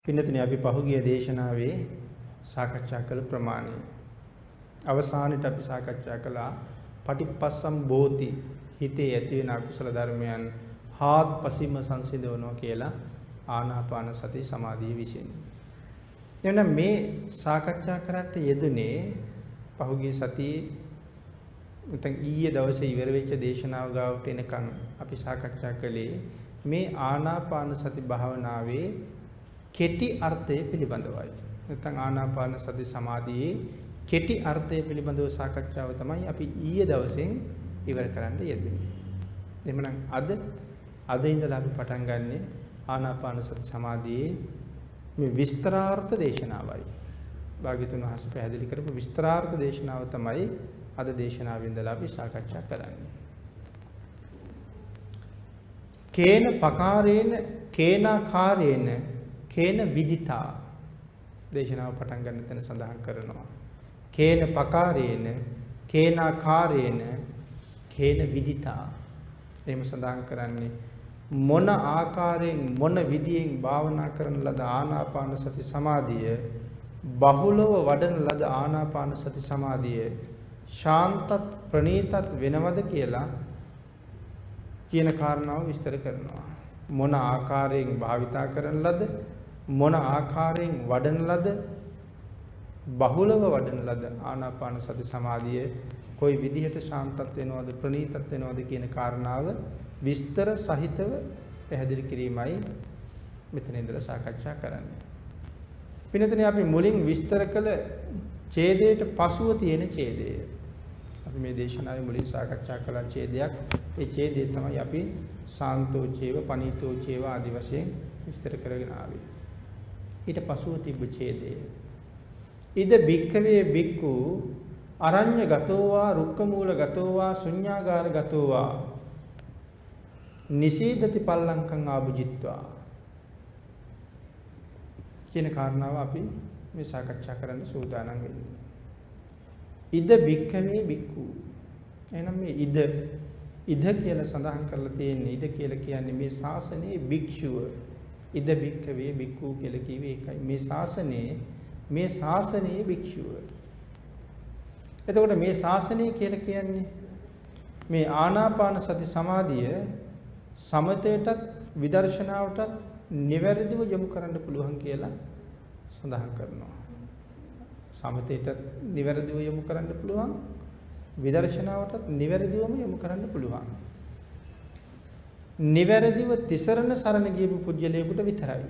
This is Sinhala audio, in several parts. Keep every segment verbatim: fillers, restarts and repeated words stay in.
පින්නතුනි අපි පහුගිය දේශනාවේ සාකච්ඡා කළ ප්‍රමාණය අවසානයේ අපි සාකච්ඡා කළා පටිපස්සම්භෝති හිතේ ඇති වෙන අකුසල ධර්මයන් හාත්පසින්ම සංසිඳවනවා කියලා ආනාපාන සති සමාධිය විසින්. එන්න මේ සාකච්ඡා කරට යෙදුනේ පහුගිය සතියේ නැත්නම් ඊයේ දවසේ ඉවර වෙච්ච දේශනාව ගාවට එනකන් අපි සාකච්ඡා කළේ මේ ආනාපාන සති භාවනාවේ කෙටි අර්ථය පිළිබඳවයි. නැත්නම් ආනාපාන සති සමාධියේ කෙටි අර්ථය පිළිබඳව සාකච්ඡාව තමයි අපි ඊයේ දවසෙන් ඉවර කරන්න යෙදුනේ. එහෙනම් අද අද ඉඳලා අපි පටන් ගන්නෙ ආනාපාන සති සමාධියේ මේ විස්තරාර්ථ දේශනාවයි. භාග්‍යතුන් වහන්සේ පැහැදිලි කරපු විස්තරාර්ථ දේශනාව තමයි අද දේශනාවෙන් ඉඳලා අපි සාකච්ඡා කරන්නේ. කේන පකාරේන කේනාකාරේන කේන විදිතා දේශනාව පටන් ගන්න තැන සඳහන් කරනවා. කේන පකාරේන කේනාකාරේන කේන විදිතා එහෙම සඳහන් කරන්නේ මොන ආකාරයෙන් මොන විදියෙන් භාවනා කරන ලද ආනාපාන සති සමාධිය බහුලව වඩන ලද ආනාපාන සති සමාධිය ශාන්තත් ප්‍රණීතත් වෙනවද කියලා කියන කාරණාව විස්තර කරනවා. මොන ආකාරයෙන් භාවිතා කරන ලද මොන ආකාරයෙන් වඩන ලද බහුලව වඩන ලද ආනාපාන සති සමාධිය කොයි විදිහට ශාන්තත් වෙනවද ප්‍රණීතත් වෙනවද කියන කාරණාව විස්තර සහිතව පැහැදිලි කිරීමයි මෙතන ඉඳලා සාකච්ඡා කරන්නේ. පින්නතනේ අපි මුලින් විස්තර කළ ඡේදයට පසුව තියෙන ඡේදය. අපි මේ දේශනාවේ මුලින් සාකච්ඡා කළ ඡේදයක්. ඒ ඡේදය තමයි අපි සාන්තෝ චේව පනීතෝ චේව ආදි වශයෙන් විස්තර කරගෙන ආවේ. ඊට පසුව තිබ්බ ඡේදය. ඉද භික්ඛවේ භික්ඛු අරඤ්‍ය ගතෝවා රුක්ක මූල ගතෝවා ශුඤ්ඤාගාර ගතෝවා නිසීදති පල්ලංකං ආභුජිත්වා කියන කාරණාව අපි මේ සාකච්ඡා කරන්න සූදානම් වෙන්නේ. ඉද භික්ඛවේ භික්ඛු එහෙනම් මේ ඉද ඉද කියලා සඳහන් කරලා තියෙන්නේ ඉද කියලා කියන්නේ මේ ශාසනයේ භික්ෂුව. ඉද භික්ඛවේ භික්ඛු කියලා කිව්වේ ඒකයි. මේ ශාසනයේ මේ ශාසනයේ භික්ෂුව. එතකොට මේ ශාසනය කියලා කියන්නේ මේ ආනාපාන සති සමාධිය සමතේටත් විදර්ශනාවටත් නිවැරදිව යොමු කරන්න පුළුවන් කියලා සඳහන් කරනවා. සමතේටත් නිවැරදිව යොමු කරන්න පුළුවන් විදර්ශනාවටත් නිවැරදිවම යොමු කරන්න පුළුවන්. නිවැරදිව තිසරණ සරණ ගියපු පුජ්‍යලයකට විතරයි.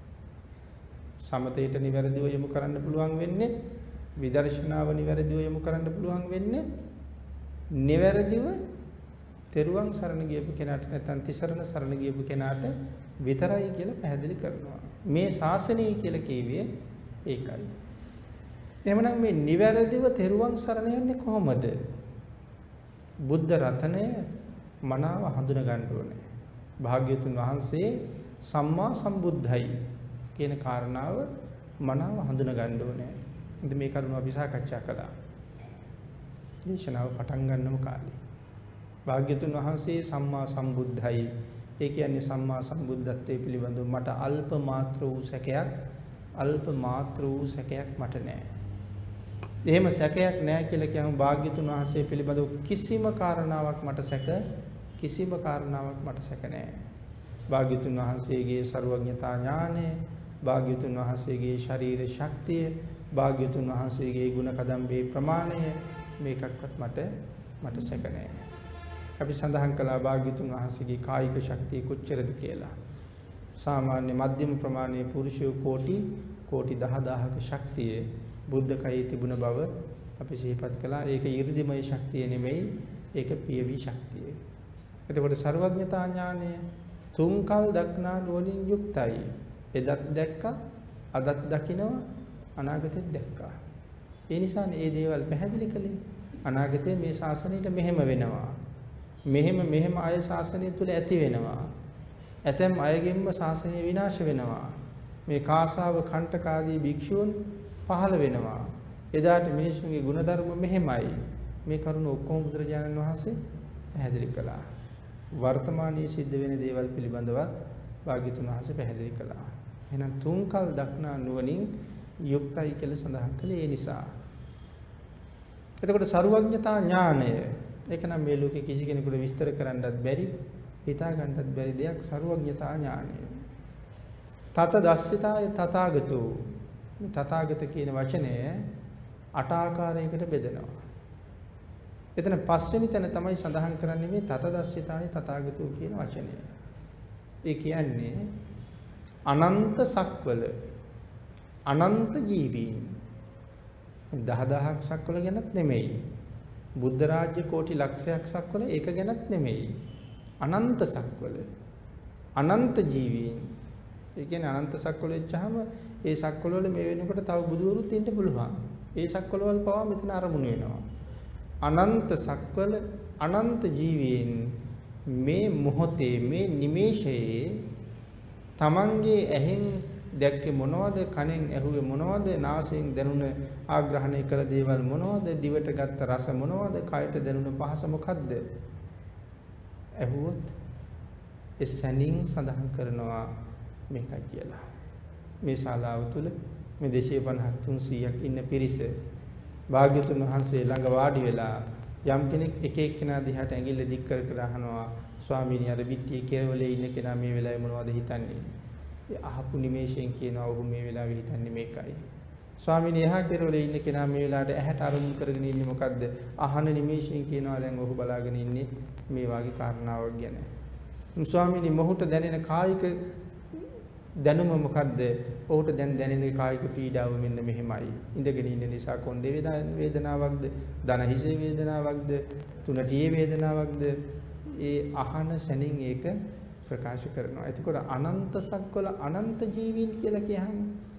සමතේට නිවැරදිව යොමු කරන්න පුළුවන් වෙන්නේ විදර්ශනාව නිවැරදිව යොමු කරන්න පුළුවන් වෙන්නේ නිවැරදිව තෙරුවන් සරණ ගියපු කෙනාට නැත්නම් තිසරණ සරණ ගියපු කෙනාට විතරයි කියලා පැහැදිලි කරනවා. මේ ශාසනය කියලා කියවේ ඒකයි. එහෙමනම් මේ නිවැරදිව තෙරුවන් සරණ යන්නේ කොහොමද? බුද්ධ රත්නය මනාව හඳුන ගන්න ඕනේ. භාග්‍යතුන් වහන්සේ සම්මා සම්බුද්ධයි කියන කාරණාව මනාව හඳුන ගන්න ඕනේ. ඉතින් මේ කරුණ අපි සාකච්ඡා කළා. දේශනාව පටන් ගන්නම කාලේ. භාග්‍යතුන් වහන්සේ සම්මා සම්බුද්ධයි. ඒ කියන්නේ සම්මා සම්බුද්ධත්වයේ පිළිබඳව මට අල්ප මාත්‍ර වූ සැකයක් අල්ප මාත්‍ර වූ සැකයක් මට නැහැ. එහෙම සැකයක් නැහැ කියලා කියමු භාග්‍යතුන් වහන්සේ පිළිබඳව කිසිම කාරණාවක් මට සැක කිසිම කාරණාවක් මට සැක නැහැ. භාග්‍යතුන් වහන්සේගේ ਸਰවඥතා ඥානය, භාග්‍යතුන් වහන්සේගේ ශරීර ශක්තිය, භාග්‍යතුන් වහන්සේගේ ගුණ කදම්බේ ප්‍රමාණය මේකක්වත් මට මට සැක නැහැ. අපි සඳහන් කළා භාග්‍යතුන් වහන්සේගේ කායික ශක්තිය කොච්චරද කියලා. සාමාන්‍ය මධ්‍යම ප්‍රමාණයේ පුරුෂයෝ කෝටි කෝටි දහදාහක ශක්තිය බුද්ධ කයේ තිබුණ බව අපි සිහිපත් කළා. ඒක ඊර්ධිමය ශක්තිය නෙමෙයි, ඒක පියවි ශක්තිය. එතකොට ਸਰවඥතා ඥානය තුන්කල් දක්නා නුවණින් යුක්තයි. එදත් දැක්කා, අදත් දකිනවා, අනාගතෙත් දැක්කා. ඒ නිසානේ මේ දේවල් පැහැදිලි කළේ. අනාගතේ මේ ශාසනයට මෙහෙම වෙනවා. මෙහෙම මෙහෙම අය ශාසනය තුල ඇති වෙනවා. ඇතැම් අයගෙන්ම ශාසනය විනාශ වෙනවා. මේ කාසාව කණ්ඨක ආදී භික්ෂූන් පහළ වෙනවා. එදාට මිනිසුන්ගේ ගුණධර්ම මෙහෙමයි. මේ කරුණ ඔක්කොම බුදුරජාණන් වහන්සේ පැහැදිලි කළා. වර්තමානයේ සිද්ධ වෙන දේවල් පිළිබඳව භාග්‍යතුන් වහන්සේ පැහැදිලි කළා. එහෙනම් තුන්කල් දක්නා නුවණින් යුක්තයි කියලා සඳහන් කළේ ඒ නිසා. එතකොට සරුවඥතා ඥානය ඒක නම් මේ ලෝකේ කිසි කෙනෙකුට විස්තර කරන්නත් බැරි, හිතා ගන්නත් බැරි දෙයක් සරුවඥතා ඥානය. තත දස්සිතාය තථාගතෝ. මේ තථාගත කියන වචනය අට ආකාරයකට බෙදෙනවා. එතන පස්වෙනි තැන තමයි සඳහන් කරන්නේ මේ තත දස්සිතාය තථාගතෝ කියන වචනය. ඒ කියන්නේ අනන්ත සක්වල අනන්ත ජීවීන් දහ දහක් සක්වල ගැනත් නෙමෙයි. බුද්ධ රාජ්‍ය කෝටි ලක්ෂයක් සක්වල ඒක ගැනත් නෙමෙයි. අනන්ත සක්වල අනන්ත ජීවීන්. ඒ කියන්නේ අනන්ත සක්වල වෙච්චාම ඒ සක්වල වල මේ වෙනකොට තව බුදුවරුත් ඉන්න පුළුවන්. ඒ සක්වල වල පවා මෙතන අරමුණු වෙනවා. අනන්ත සක්වල අනන්ත ජීවීන් මේ මොහොතේ මේ නිමේෂයේ තමන්ගේ ඇහෙන් දැක්කේ මොනවද, කනෙන් ඇහුවේ මොනවද, නාසයෙන් දැනුණ ආග්‍රහණය කළ දේවල් මොනවද, දිවට ගත්ත රස මොනවද, කයට දැනුණ පහස මොකද්ද? ඇහුවොත් ඒ සැනින් සඳහන් කරනවා මේකයි කියලා. මේ ශාලාව තුල මේ දෙසිය පනහක් තුන්සීයක් ඉන්න පිරිස භාග්‍යතුන් වහන්සේ ළඟ වාඩි වෙලා යම් කෙනෙක් එක එක්කෙනා දිහාට ඇඟිල්ල දික් කර කර අහනවා, ස්වාමීනි අර පිටියේ කෙරවලේ ඉන්න කෙනා මේ වෙලාවේ මොනවද හිතන්නේ? ඒ අහපු නිමේෂයෙන් කියනවා ඔහු මේ වෙලාවේ හිතන්නේ මේකයි. ස්වාමීනි එහා කෙරවලේ ඉන්න කෙනා මේ වෙලාවට ඇහැට අරමුණු කරගෙන ඉන්නේ මොකද්ද? අහන නිමේෂයෙන් කියනවා දැන් ඔහු බලාගෙන ඉන්නේ මේ වාගේ කාරණාවක් ගැන. ස්වාමීනි මොහුට දැනෙන කායික දැනුම මොකද්ද? ඔහුට දැන් දැනෙන කායික පීඩාව මෙන්න මෙහෙමයි. ඉඳගෙන ඉන්න නිසා කොන්දේ වේදනාවක්ද, දන හිසේ වේදනාවක්ද, තුනටියේ වේදනාවක්ද? ඒ අහන සැනින් ඒක ප්‍රකාශ කරනවා. එතකොට අනන්ත සක්වල අනන්ත ජීවීන් කියලා කියහම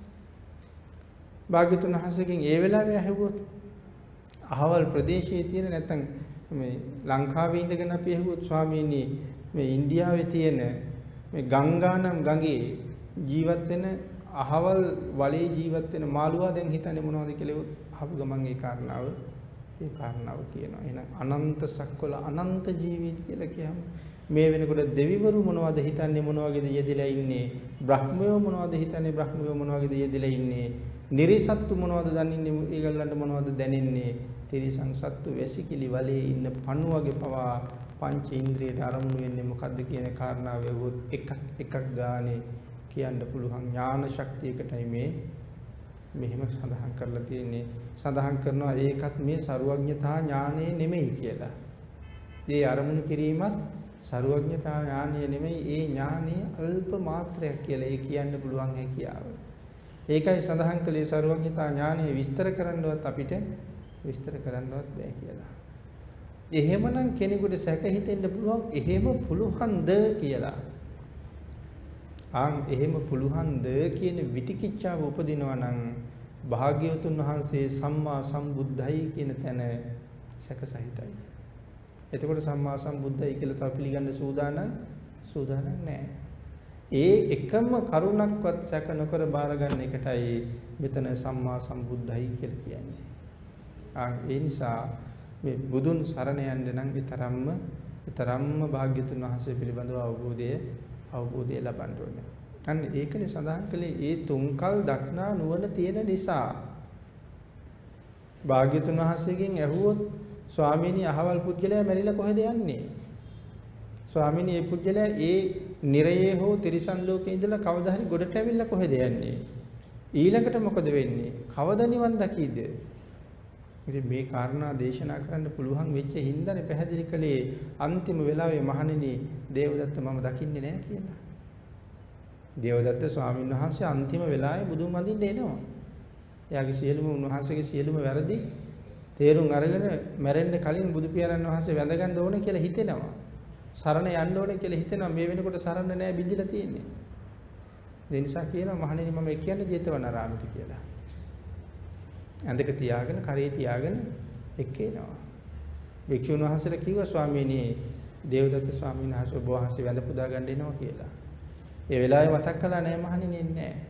භාග්‍යතුන් වහන්සේගෙන් ඒ වෙලාවේ ඇහුවොත් අහවල් ප්‍රදේශයේ තියෙන නැත්නම් මේ ලංකාවේ ඉඳගෙන අපි ඇහුවොත් ස්වාමීනි මේ ඉන්දියාවේ තියෙන මේ ගංගානම් ගඟේ ජීවත් වෙන අහවල් වලේ ජීවත් වෙන මාළුවා දැන් හිතන්නේ මොනවද කියලා අහපු ගමන් ඒ කාරණාව ඒ කාරණාව කියනවා. එහෙනම් අනන්ත සක්වල අනන්ත ජීවීන් කියලා කියහම මේ වෙනකොට දෙවිවරු මොනවද හිතන්නේ, මොන වගේද යෙදিলা ඉන්නේ? බ්‍රහ්මයෝ මොනවද හිතන්නේ, බ්‍රහ්මයෝ මොන වගේද යෙදিলা ඉන්නේ? නිරිසත්තු මොනවද දන්නේ, ඒගොල්ලන්ට මොනවද දැනෙන්නේ? තිරිසන් සත්තු වැසිකිලි වලේ ඉන්න පණුවගේ පවා පංච ඉන්ද්‍රියට අරමුණු වෙන්නේ මොකද්ද කියන කාරණාව වුත් එකක් එකක් ගානේ කියන්න පුළුවන් ඥාන ශක්තියකටයි මේ මෙහෙම සඳහන් කරලා තියෙන්නේ. සඳහන් කරනවා ඒකත් මේ සරුවඥතා ඥානෙ නෙමෙයි කියලා. ඒ අරමුණු කිරීමත් සරුවඥතා ඥානය නෙමෙයි, ඒ ඥානය අල්ප මාත්‍රයක් කියලා ඒ කියන්න පුළුවන් හැකියාව. ඒකයි සඳහන් කළේ සරුවඥතා ඥානය විස්තර කරන්නවත් අපිට විස්තර කරන්නවත් බෑ කියලා. එහෙමනම් කෙනෙකුට සැක හිතෙන්න පුළුවන් එහෙම පුළුවන්ද කියලා. ආන් එහෙම පුළුවන්ද කියන විතිකිච්ඡාව උපදිනවා නම් භාග්‍යවතුන් වහන්සේ සම්මා සම්බුද්ධයි කියන තැන සැක සහිතයි. එතකොට සම්මා සම්බුද්ධයි කියලා තව පිළිගන්න සූදානම් සූදානම් නැහැ. ඒ එකම කරුණක්වත් සැක නොකර බාර ගන්න එකටයි මෙතන සම්මා සම්බුද්ධයි කියලා කියන්නේ. ආ ඒ නිසා මේ බුදුන් සරණ යන්න නම් ඊතරම්ම ඊතරම්ම භාග්‍යතුන් වහන්සේ පිළිබඳව අවබෝධය අවබෝධය ලබන්න ඕනේ. අන්න ඒකනේ සඳහන් කළේ ඒ තුන්කල් දක්නා නුවණ තියෙන නිසා. භාග්‍යතුන් වහන්සේගෙන් ඇහුවොත් ස්වාමීනි අහවල් පුජ්‍යලයා මැරිලා කොහෙද යන්නේ? ස්වාමීනි මේ පුජ්‍යලයා ඒ නිරයේ හෝ තිරිසන් ලෝකේ ඉඳලා කවදා හරි ගොඩට ඇවිල්ලා කොහෙද යන්නේ? ඊළඟට මොකද වෙන්නේ? කවදා නිවන් දකීද? ඉතින් මේ කාරණා දේශනා කරන්න පුළුවන් වෙච්ච හින්දානේ පැහැදිලි කළේ අන්තිම වෙලාවේ මහණෙනි දේවදත්ත මම දකින්නේ නැහැ කියලා. දේවදත්ත ස්වාමීන් වහන්සේ අන්තිම වෙලාවේ බුදුන් වඳින්න එනවා. එයාගේ සියලුම උන්වහන්සේගේ සියලුම වැරදි තේරුම් අරගෙන මැරෙන්න කලින් බුදු පියාණන් වහන්සේ වැඳ ගන්න ඕනේ කියලා හිතෙනවා. සරණ යන්න ඕනේ කියලා හිතෙනවා. මේ වෙනකොට සරණ නැහැ බිඳිලා තියෙන්නේ. ඒ නිසා කියනවා මහණෙනි මම කියන්නේ ජේතවනාරාමයට කියලා. ඇඳක තියාගෙන කරේ තියාගෙන එක්කේනවා. භික්ෂුන් වහන්සේලා කිව්වා ස්වාමීනි දේවදත්ත ස්වාමීන් වහන්සේ ඔබ වහන්සේ වැඳ පුදා ගන්න එනවා කියලා. ඒ වෙලාවේ මතක් කළා නෑ මහණෙනි එන්නේ නෑ.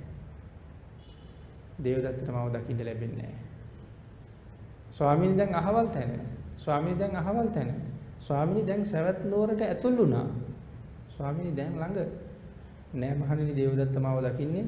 දේවදත්තට මම දකින්න ලැබෙන්නේ නෑ. ස්වාමීනි දැන් අහවල් තැන. ස්වාමීනි දැන් අහවල් තැන. ස්වාමීනි දැන් සවැත් නුවරට ඇතුල් වුණා. ස්වාමීනි දැන් ළඟ නෑ මහණෙනි දේවදත්ත මාව දකින්නේ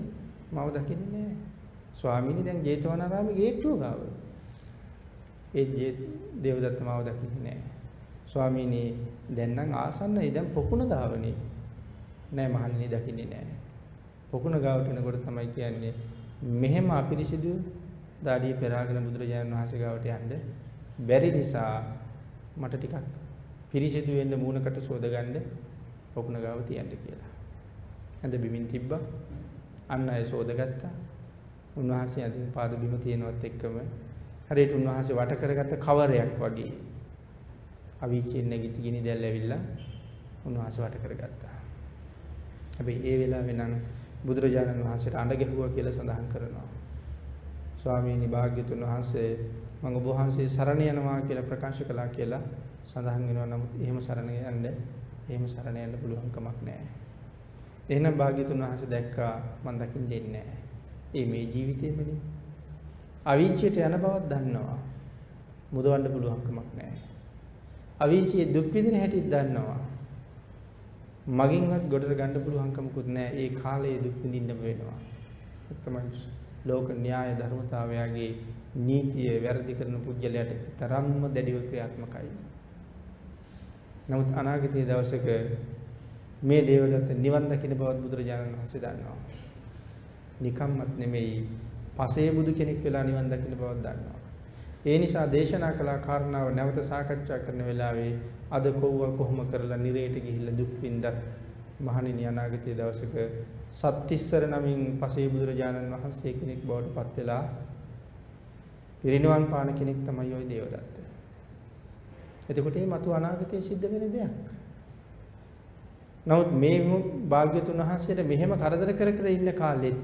මම දකින්නේ නැහැ. ස්වාමීනි දැන් ජේතවනාරාමේ ගේට්ටුව ගාව. ඒ දේවදත්ත මාව දකින්නේ නැහැ. ස්වාමීනි දැන් නම් ආසන්නයි දැන් පොකුණ ගාවනේ. නෑ මහන්නේ දකින්නේ නැහැ. පොකුණ ගාවට එනකොට තමයි කියන්නේ මෙහෙම අපිරිසිදු දාඩිය පෙරාගෙන බුදුරජාණන් වහන්සේ ගාවට යන්න බැරි නිසා මට ටිකක් පිරිසිදු වෙන්න මූණකට සෝදගන්න පොකුණ ගාව තියන්න කියලා. ඇඳ බිමින් තිබ්බා. අන්න අය සෝදගත්තා. උන්වහන්සේ අදින් පාද බිම තියනවත් එක්කම හරියට උන්වහන්සේ වට කරගත්ත කවරයක් වගේ අවීචෙන් නැගිටි ගිනි දැල් ඇවිල්ලා උන්වහන්සේ වට කරගත්තා. හැබැයි ඒ වෙලාවේ නම් බුදුරජාණන් වහන්සේට අඬ ගැහුවා කියලා සඳහන් කරනවා. ස්වාමීනි භාග්‍යතුන් වහන්සේ මම ඔබ වහන්සේ සරණ යනවා කියලා ප්‍රකාශ කළා කියලා සඳහන් වෙනවා. නමුත් එහෙම සරණ යන්න එහෙම සරණ යන්න පුළුවන් කමක් නැහැ. එහෙනම් භාග්‍යතුන් වහන්සේ දැක්කා මම දකින්න දෙන්නේ නැහැ. ඒ මේ ජීවිතේමනේ. අවීචයට යන බවක් දන්නවා. මුදවන්න පුළුවන් කමක් නැහැ. අවීචයේ දුක් විඳින හැටිත් දන්නවා. මගින්වත් ගොඩට ගන්න පුළුවන් කමකුත් නැහැ. ඒ කාලයේ දුක් විඳින්න වෙනවා. ඒක තමයි ලෝක න්‍යාය ධර්මතාවයගේ නීතිය වැරදි කරන පුජ්‍යලයට තරම්ම දැඩිව ක්‍රියාත්මකයි. නමුත් අනාගතයේ දවසක මේ දේවදත්ත නිවන් දකින්න බවත් බුදුරජාණන් වහන්සේ දන්නවා. නිකම්මත් නෙමෙයි පසේ බුදු කෙනෙක් වෙලා නිවන් දකින්න බවක් දන්නවා. ඒ නිසා දේශනා කළ කාරණාව නැවත සාකච්ඡා කරන වෙලාවේ අද කොව්ව කොහොම කරලා නිරේට ගිහිල්ලා දුක් විඳත් මහණෙනි අනාගතයේ දවසක සත්තිස්සර නමින් පසේ බුදුරජාණන් වහන්සේ කෙනෙක් බවට පත් වෙලා පිරිනිවන් පාන කෙනෙක් තමයි ওই දේවදත්ත. එතකොට මේ මතු අනාගතයේ සිද්ධ වෙන දෙයක්. නමුත් මේ භාග්‍යතුන් වහන්සේට මෙහෙම කරදර කර කර ඉන්න කාලෙත්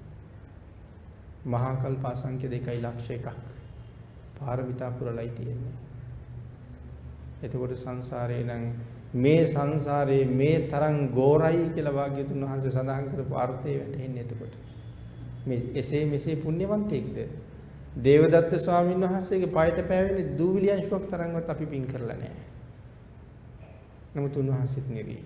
මහා කල්ප අසංඛ්‍ය දෙකයි ලක්ෂ එකක් පාරමිතා පුරලයි තියෙන්නේ. එතකොට සංසාරේ නම් මේ සංසාරේ මේ තරම් ගෝරයි කියලා භාග්‍යතුන් වහන්සේ සඳහන් කරපු අර්ථය වැටහෙන්නේ එතකොට. මේ එසේ මෙසේ පුණ්‍යවන්තෙක්ද දේවදත්ත ස්වාමීන් වහන්සේගේ පායට පෑවෙන්නේ දූවිලි අංශුවක් තරම්වත් අපි පින් කරලා නැහැ. නමුත් උන්වහන්සේත් නෙවි.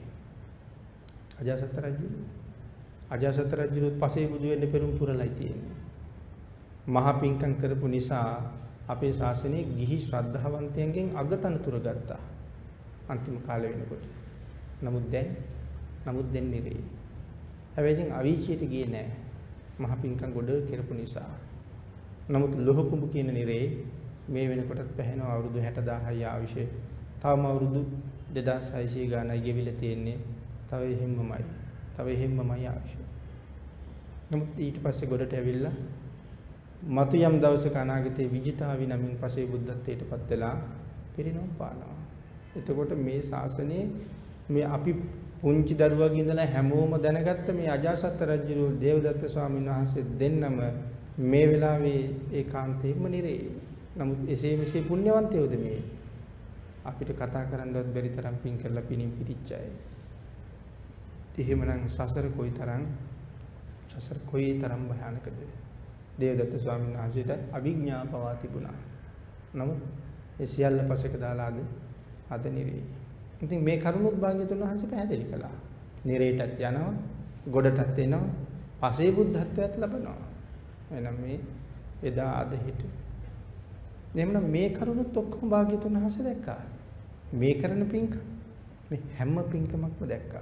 අජාසත් රජු අජාසත් රජුත් පසේ බුදු වෙන්න පෙරම් පුරලයි තියෙන්නේ. මහා පින්කම් කරපු නිසා අපේ ශාසනයේ ගිහි ශ්‍රද්ධාවන්තයන්ගෙන් අගතනතුර ගත්තා. අන්තිම කාලේ වෙනකොට. නමුත් දැන් නමුත් දැන් නෙවෙයි. හැබැයි ඉතින් අවීචයට ගියේ නැහැ. මහා පින්කම් ගොඩ කරපු නිසා. නමුත් ලොහකුඹු කියන නිරේ මේ වෙනකොටත් පැහැෙනවා අවුරුදු හැට දාහයි ආවිෂේ. තවම අවුරුදු දෙදාස් හයසිය ගානයි ගෙවිලා තියෙන්නේ. තව එහෙම්මමයි. තව එහෙම්මමයි ආවිෂේ. නමුත් ඊට පස්සේ ගොඩට ඇවිල්ලා මතු යම් දවසක අනාගතයේ විජිතාවි නමින් පසේ බුද්ධත්වයටපත් වෙලා පිරිනොම් පානවා. එතකොට මේ ශාසනයේ මේ අපි පුංචි දරුවගේ ඉඳලා හැමෝම දැනගත්ත මේ අජාසත් රජු දේවදත්ත ස්වාමීන් වහන්සේ දෙන්නම මේ වෙලාවේ ඒකාන්තයෙන්ම නිරේ. නමුත් එසේ මෙසේ පුණ්‍යවන්තයෝද මේ අපිට කතා කරන්නවත් බැරි තරම් පින් කරලා පිනින් පිටිච්ච අය. එහෙමනම් සසර කොයිතරම් සසර කොයිතරම් භයානකද? දේවදත්ත ස්වාමීන් වහන්සේට අවිඥා පවා තිබුණා. නමුත් ඒ සියල්ල පසෙක දාලා අද අද නිරේ. ඉතින් මේ කරුණුත් භාග්‍යතුන් වහන්සේ පැහැදිලි කළා. නිරේටත් යනවා, ගොඩටත් එනවා, පසේ බුද්ධත්වයට ලබනවා. එහෙනම් මේ එදා අද හිට. එhmenan මේ කරුණුත් ඔක්කොම භාග්‍යතුන් වහන්සේ දැක්කා. මේ කරන පින්කම් මේ හැම පින්කමක්ම දැක්කා.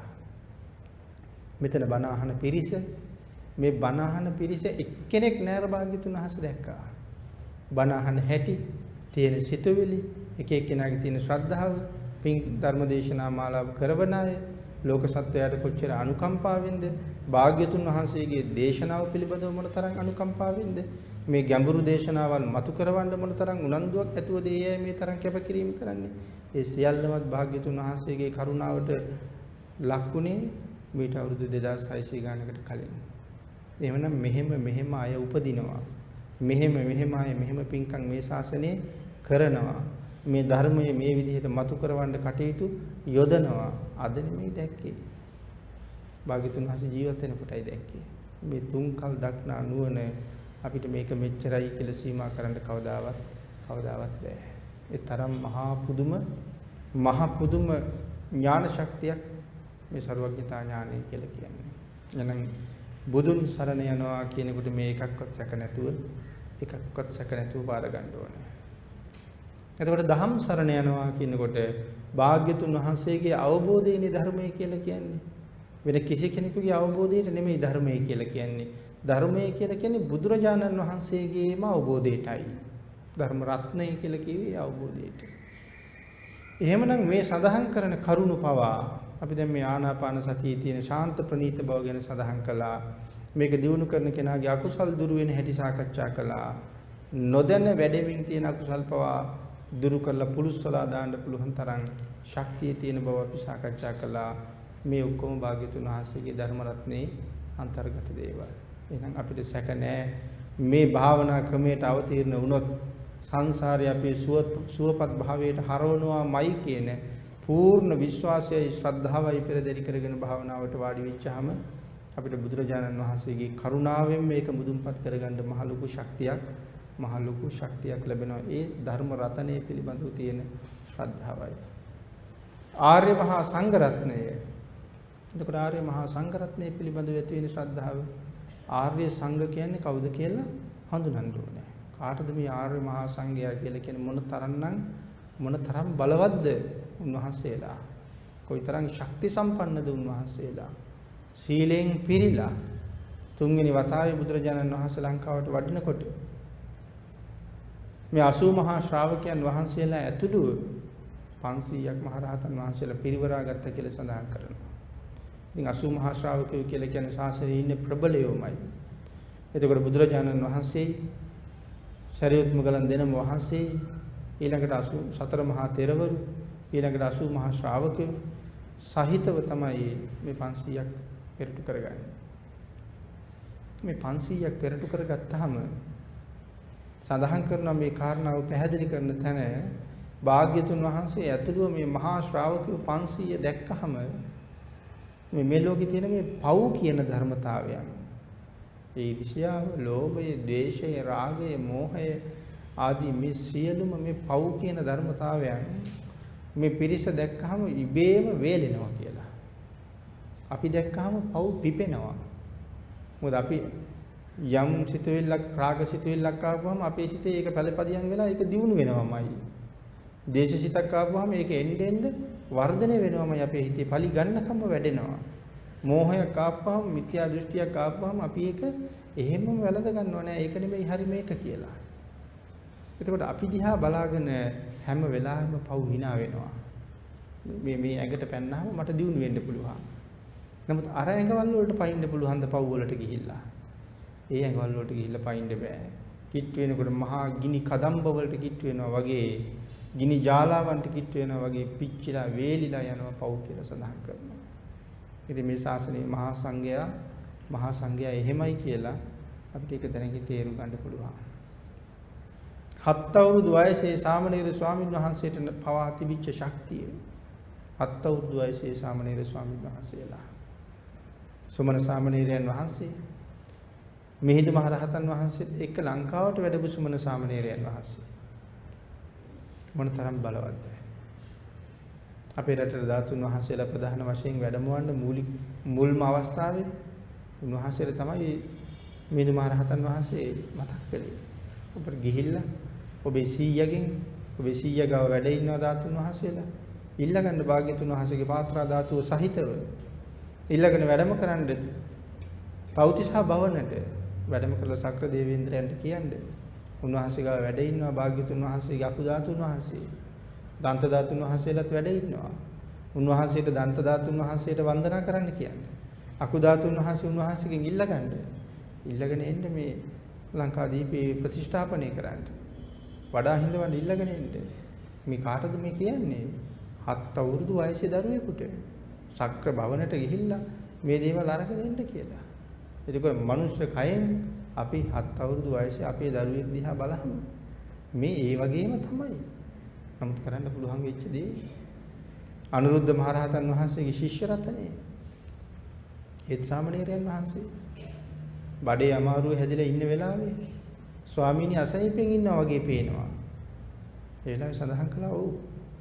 මෙතන බණ අහන පිරිස මේ බණ අහන පිරිස එක්කෙනෙක් නෑර භාග්‍යතුන් වහන්සේ දැක්කා. බණ අහන හැටි, තියෙන සිතුවිලි, එක එක්කෙනාගේ තියෙන ශ්‍රද්ධාව, පින් ධර්මදේශනා මාලාව කරවන අය, ලෝක සත්වයාට කොච්චර අනුකම්පාවෙන්ද, භාග්‍යතුන් වහන්සේගේ දේශනාව පිළිබඳව මොනතරම් අනුකම්පාවෙන්ද, මේ ගැඹුරු දේශනාවල් මතු කරවන්න මොනතරම් උනන්දුවක් ඇතුවද ඒ මේ තරම් කැපකිරීම කරන්නේ. ඒ සියල්ලමත් භාග්‍යතුන් වහන්සේගේ කරුණාවට ලක්ුණේ මීට අවුරුදු දෙදාස් හයසිය ගානකට කලින්. එහෙමනම් මෙහෙම මෙහෙම අය උපදිනවා. මෙහෙම මෙහෙම අය මෙහෙම පින්කම් මේ ශාසනයේ කරනවා. මේ ධර්මයේ මේ විදිහට මතු කරවන්න කටයුතු යොදනවා. අද නෙමෙයි දැක්කේ. භාග්‍යතුන් වහන්සේ ජීවත් වෙන කොටයි දැක්කේ. මේ තුන්කල් දක්නා නුවණ අපිට මේක මෙච්චරයි කියලා සීමා කරන්න කවදාවත් කවදාවත් බෑ. ඒ තරම් මහා පුදුම මහා පුදුම ඥාන ශක්තියක් මේ ਸਰවඥතා ඥානය කියලා කියන්නේ. එහෙනම් බුදුන් සරණ යනවා කියනකොට මේ එකක්වත් සැක නැතුව එකක්වත් සැක නැතුව පාර ගන්න ඕනේ. එතකොට දහම් සරණ යනවා කියනකොට භාග්‍යතුන් වහන්සේගේ අවබෝධයනේ ධර්මය කියලා කියන්නේ. වෙන කිසි කෙනෙකුගේ අවබෝධයට නෙමෙයි ධර්මය කියලා කියන්නේ. ධර්මය කියලා කියන්නේ බුදුරජාණන් වහන්සේගේම අවබෝධයටයි. ධර්ම රත්නය කියලා කිව්වේ අවබෝධයට. එහෙමනම් මේ සඳහන් කරන කරුණු පවා අපි දැන් මේ ආනාපාන සතියේ තියෙන ශාන්ත ප්‍රණීත බව ගැන සඳහන් කළා. මේක දිනු කරන කෙනාගේ අකුසල් දුරු වෙන හැටි සාකච්ඡා කළා. නොදැන වැඩෙමින් තියෙන අකුසල් පවා දුරු කරලා පුරුස්සලා දාන්න පුළුවන් තරම් ශක්තිය තියෙන බව අපි සාකච්ඡා කළා. මේ ඔක්කොම භාග්‍යතුන් වහන්සේගේ ධර්ම රත්නේ අන්තර්ගත දේවල්. එහෙනම් අපිට සැක නැහැ මේ භාවනා ක්‍රමයට අවතීර්ණ වුණොත් සංසාරේ අපේ සුවපත් භාවයට හරවනවාමයි කියන පූර්ණ විශ්වාසයයි ශ්‍රද්ධාවයි පෙරදරි කරගෙන භාවනාවට වාඩි වෙච්චාම අපිට බුදුරජාණන් වහන්සේගේ කරුණාවෙන් මේක මුදුන්පත් කරගන්න මහ ලොකු ශක්තියක් මහ ලොකු ශක්තියක් ලැබෙනවා. ඒ ධර්ම රතනය පිළිබඳව තියෙන ශ්‍රද්ධාවයි. ආර්ය මහා සංඝ රත්නය. එතකොට ආර්ය මහා සංඝ රත්නය පිළිබඳව ඇති වෙන ශ්‍රද්ධාව ආර්ය සංඝ කියන්නේ කවුද කියලා හඳුනන්න ඕනේ. කාටද මේ ආර්ය මහා සංඝයා කියලා කියන්නේ මොන තරම්නම් මොන තරම් බලවත්ද උන්වහන්සේලා. කොයිතරම් ශක්ති සම්පන්නද උන්වහන්සේලා. සීලෙන් පිරීලා තුන්වෙනි වතාවේ බුදුරජාණන් වහන්සේ ලංකාවට වඩිනකොට මේ අසූ මහා ශ්‍රාවකයන් වහන්සේලා ඇතුළු පන්සීයක් මහරහතන් වහන්සේලා පිරිවරා ගත්ත කියලා සඳහන් කරනවා. ඉතින් අසූ මහා ශ්‍රාවකයෝ කියලා කියන්නේ ශාසනයේ ඉන්න ප්‍රබලයෝමයි. එතකොට බුදුරජාණන් වහන්සේ සරියුත් මුගලන් දෙනම වහන්සේ ඊළඟට අසූ සතර මහා තෙරවරු ඊළඟට අසූ මහා ශ්‍රාවකයෝ සහිතව තමයි මේ පන්සීයක් පෙරටු කරගන්නේ. මේ පන්සීයක් පෙරටු කරගත්තාම සඳහන් කරනවා මේ කාරණාව පැහැදිලි කරන තැන භාග්‍යතුන් වහන්සේ ඇතුළුව මේ මහා ශ්‍රාවකයෝ පන්සීය දැක්කහම මේ මේ ලෝකේ තියෙන මේ පව් කියන ධර්මතාවයන් ඒ ඊර්ෂ්‍යාව, ලෝභය, ද්වේෂය, රාගය, මෝහය ආදී මේ සියලුම මේ පව් කියන ධර්මතාවයන් මේ පිරිස දැක්කහම ඉබේම වේලෙනවා කියලා. අපි දැක්කහම පව් පිපෙනවා. මොකද අපි යම් සිතුවිල්ලක් රාග සිතුවිල්ලක් ආවම අපේ සිතේ ඒක පළපදියම් වෙලා ඒක දියුණු වෙනවමයි. දේශසිතක් ආවම ඒක එන්න එන්න වර්ධනය වෙනවමයි අපේ හිතේ පලි ගන්නකම වැඩෙනවා. මෝහයක් ආවම මිත්‍යා දෘෂ්ටියක් ආවම අපි ඒක එහෙමම වැළඳ ගන්නව නෑ. ඒක නෙමෙයි හරි මේක කියලා. එතකොට අපි දිහා බලාගෙන හැම වෙලාවෙම පව් hina වෙනවා. මේ මේ ඇඟට පැන්නාම මට දියුණු වෙන්න පුළුවන්. නමුත් අර ඇඟවල වලට පයින්න පුළුවන් ද පව් වලට ගිහිල්ලා. ඒ ඇඟවල වලට ගිහිල්ලා පයින්න බෑ. කිට් වෙනකොට මහා ගිනි කදම්බ වලට කිට් වෙනවා වගේ ගිනි ජාලාවන්ට කිට් වෙනවා වගේ පිච්චිලා වේලිලා යනවා පව් කියලා සඳහන් කරනවා. ඉතින් මේ ශාසනයේ මහා සංඝයා මහා සංඝයා එහෙමයි කියලා අපිට ඒක දැනගි තේරුම් ගන්න පුළුවන්. හත් අවුරුදු වයසේ සාමණේර ස්වාමීන් වහන්සේට පවා තිබිච්ච ශක්තිය. හත් අවුරුදු වයසේ සාමණේර ස්වාමීන් වහන්සේලා. සුමන සාමණේරයන් වහන්සේ මිහිඳු මහ රහතන් වහන්සේත් එක්ක ලංකාවට වැඩපු සුමන සාමණේරයන් වහන්සේ. මොනතරම් බලවත්ද? අපේ රටේ ධාතුන් වහන්සේලා ප්‍රධාන වශයෙන් වැඩමවන්න මූලික මුල්ම අවස්ථාවේ උන්වහන්සේලා තමයි මිහිඳු මහ රහතන් වහන්සේ මතක් කළේ. ඔබට ගිහිල්ලා ඔබේ සීයගෙන් ඔබේ සීය ගාව වැඩ ඉන්නවා ධාතුන් වහන්සේලා ඉල්ලගන්න භාග්‍යතුන් වහන්සේගේ පාත්‍රා ධාතුව සහිතව ඉල්ලගෙන වැඩම කරන්න පෞතිසා භවනට වැඩම කරලා සක්‍ර දේවේන්ද්‍රයන්ට කියන්නේ උන්වහන්සේ ගාව වැඩ ඉන්නවා භාග්‍යතුන් වහන්සේගේ අකු ධාතුන් වහන්සේ දන්ත ධාතුන් වහන්සේලාත් වැඩ ඉන්නවා උන්වහන්සේට දන්ත ධාතුන් වහන්සේට වන්දනා කරන්න කියන්නේ අකු ධාතුන් වහන්සේ උන්වහන්සේගෙන් ඉල්ලගන්න ඉල්ලගෙන එන්න මේ ලංකාදීපේ ප්‍රතිෂ්ඨාපනය කරන්න වඩා හිඳවන්න ඉල්ලගෙන එන්න මේ කාටද මේ කියන්නේ හත් අවුරුදු වයසේ දරුවෙකුට සක්‍ර භවනට ගිහිල්ලා මේ දේවල් අරගෙන එන්න කියලා. එතකොට මනුෂ්‍ය කයෙන් අපි හත් අවුරුදු වයසේ අපේ දරුවෙක් දිහා බලහම මේ ඒ වගේම තමයි. නමුත් කරන්න පුළුවන් වෙච්ච දේ අනුරුද්ධ මහරහතන් වහන්සේගේ ශිෂ්‍ය රත්නය. ඒත් සාමණේරයන් වහන්සේ බඩේ අමාරුව හැදිලා ඉන්න වෙලාවේ ස්වාමීනි අසනීපෙන් ඉන්නා වගේ පේනවා. ඒ වෙලාවේ සඳහන් කළා ඔව්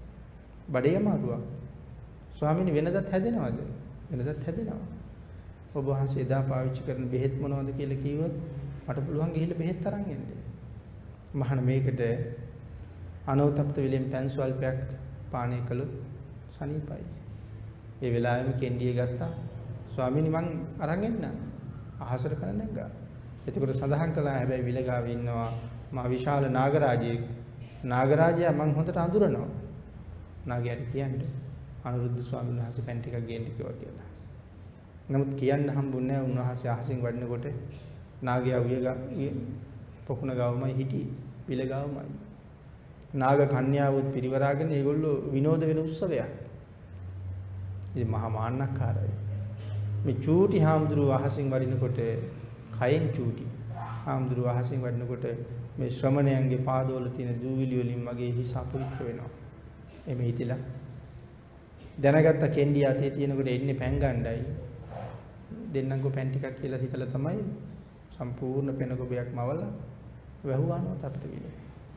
බඩේ අමාරුවක්. ස්වාමීනි වෙනදත් හැදෙනවද? වෙනදත් හැදෙනවා. ඔබ වහන්සේ එදා පාවිච්චි කරන බෙහෙත් මොනවද කියලා කිව්වොත් මට පුළුවන් ගිහිල්ලා බෙහෙත් අරන් එන්න. මහාන මේකට අනෝතප්ත විලෙන් පැන් ස්වල්පයක් පානය කළොත් සනීපයි. ඒ වෙලාවෙම කෙන්ඩිය ගත්තා. ස්වාමීනි මං අරන් එන්න. අහසට පැන නැග්ගා. එතකොට සඳහන් කළා හැබැයි විලගාවේ ඉන්නවා මා විශාල නාගරාජයෙක්. නාගරාජයා මං හොඳට අඳුරනවා. නාගයාට කියන්නේ අනුරුද්ධ ස්වාමීන් වහන්සේ පැන් ටිකක් ගේන්න කිව්වා කියලා. නමුත් කියන්න හම්බුන්නේ නැහැ උන්වහන්සේ අහසින් වඩිනකොට නාගයා උය පොකුණ ගාවමයි හිටියේ. විලගාවමයි. නාග කන්‍යාවුත් පිරිවරාගෙන ඒගොල්ලෝ විනෝද වෙන උත්සවයක්. ඉතින් මහා මාන්නක්කාරයි. මේ චූටි හාමුදුරුව අහසින් වඩිනකොට කයෙන් චූටි හාමුදුරුව අහසින් වඩිනකොට මේ ශ්‍රමණයන්ගේ පාදවල තියෙන දූවිලි වලින් මගේ හිස අපවිත්‍ර වෙනවා. එමෙ හිතලා දැනගත්ත කෙන්ඩිය අතේ තියෙනකොට එන්නේ පැන් ගණ්ඩායි. දෙන්නම්කෝ පැන් ටිකක් කියලා හිතලා තමයි සම්පූර්ණ පෙන ගොබයක් මවලා වැහුවානෝ තප්ත විලේ.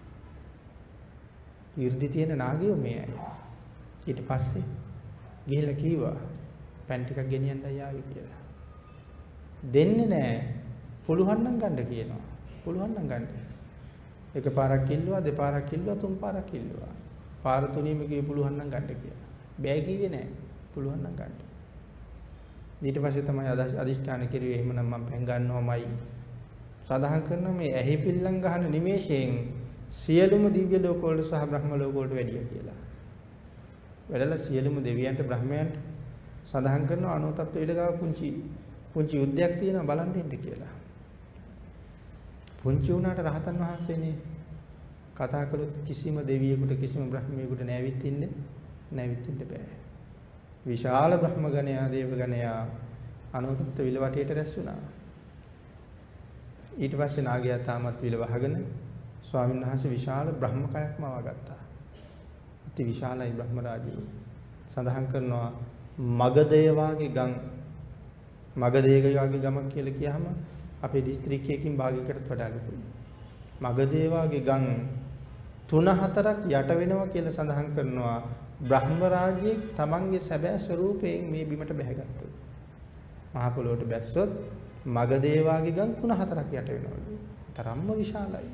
이르දි තියෙන නාගයෝ මේ අය. ඊට පස්සේ ගිහිල්ලා කිව්වා පැන් ටිකක් ගෙනියන්නයි ආවේ කියලා. දෙන්නේ නැහැ. පුළුවන් නම් ගන්න කියනවා. පුළුවන් නම් ගන්න. එක පාරක් කිල්ලුවා, දෙපාරක් කිල්ලුවා, තුන් පාරක් කිල්ලුවා. පාර තුනීම කිව්වේ පුළුවන් නම් ගන්න කියලා. බෑ කිව්වේ නැහැ. පුළුවන් නම් ගන්න. ඊට පස්සේ තමයි අදිෂ්ඨාන කෙරුවේ එහෙමනම් මම පැන් ගන්නවමයි. සඳහන් කරනවා මේ ඇහි පිල්ලම් ගහන නිමේෂයෙන් සියලුම දිව්‍ය ලෝක වලට සහ බ්‍රහ්ම ලෝක වලට වැඩිය කියලා. වැඩලා සියලුම දෙවියන්ට බ්‍රහ්මයන්ට සඳහන් කරනවා අනෝතප්ප විලගාව පුංචි පුංචි යුද්ධයක් තියෙනවා බලන්න ඉන්න කියලා. පුංචි වුණාට රහතන් වහන්සේනේ කතා කළොත් කිසිම දෙවියෙකුට කිසිම බ්‍රහ්මයෙකුට නැවිත් ඉන්නේ නැවිත් ඉන්න බෑ. විශාල බ්‍රහ්ම ගණයා දේව ගණයා අනෝතප්ප විල වටේට රැස් වුණා. ඊට පස්සේ නාගයා තාමත් විල වහගෙන ස්වාමීන් වහන්සේ විශාල බ්‍රහ්ම කයක්ම වගත්තා. අති විශාලයි බ්‍රහ්ම රාජ්‍යය. සඳහන් කරනවා මගධය වාගේ ගම් මගධය වාගේ ගමක් කියලා කියහම අපේ දිස්ත්‍රික්කයකින් භාගයකටත් වඩා ලොකුයි. මගධය වාගේ ගම් තුන හතරක් යට වෙනවා කියලා සඳහන් කරනවා බ්‍රහ්ම රාජ්‍යයේ තමන්ගේ සැබෑ ස්වરૂපයෙන් මේ බිමට බැහැගත්තා. මහ පොළොවට බැස්සොත් මගධය වාගේ ගම් තුන හතරක් යට වෙනවලු. තරම්ම විශාලයි.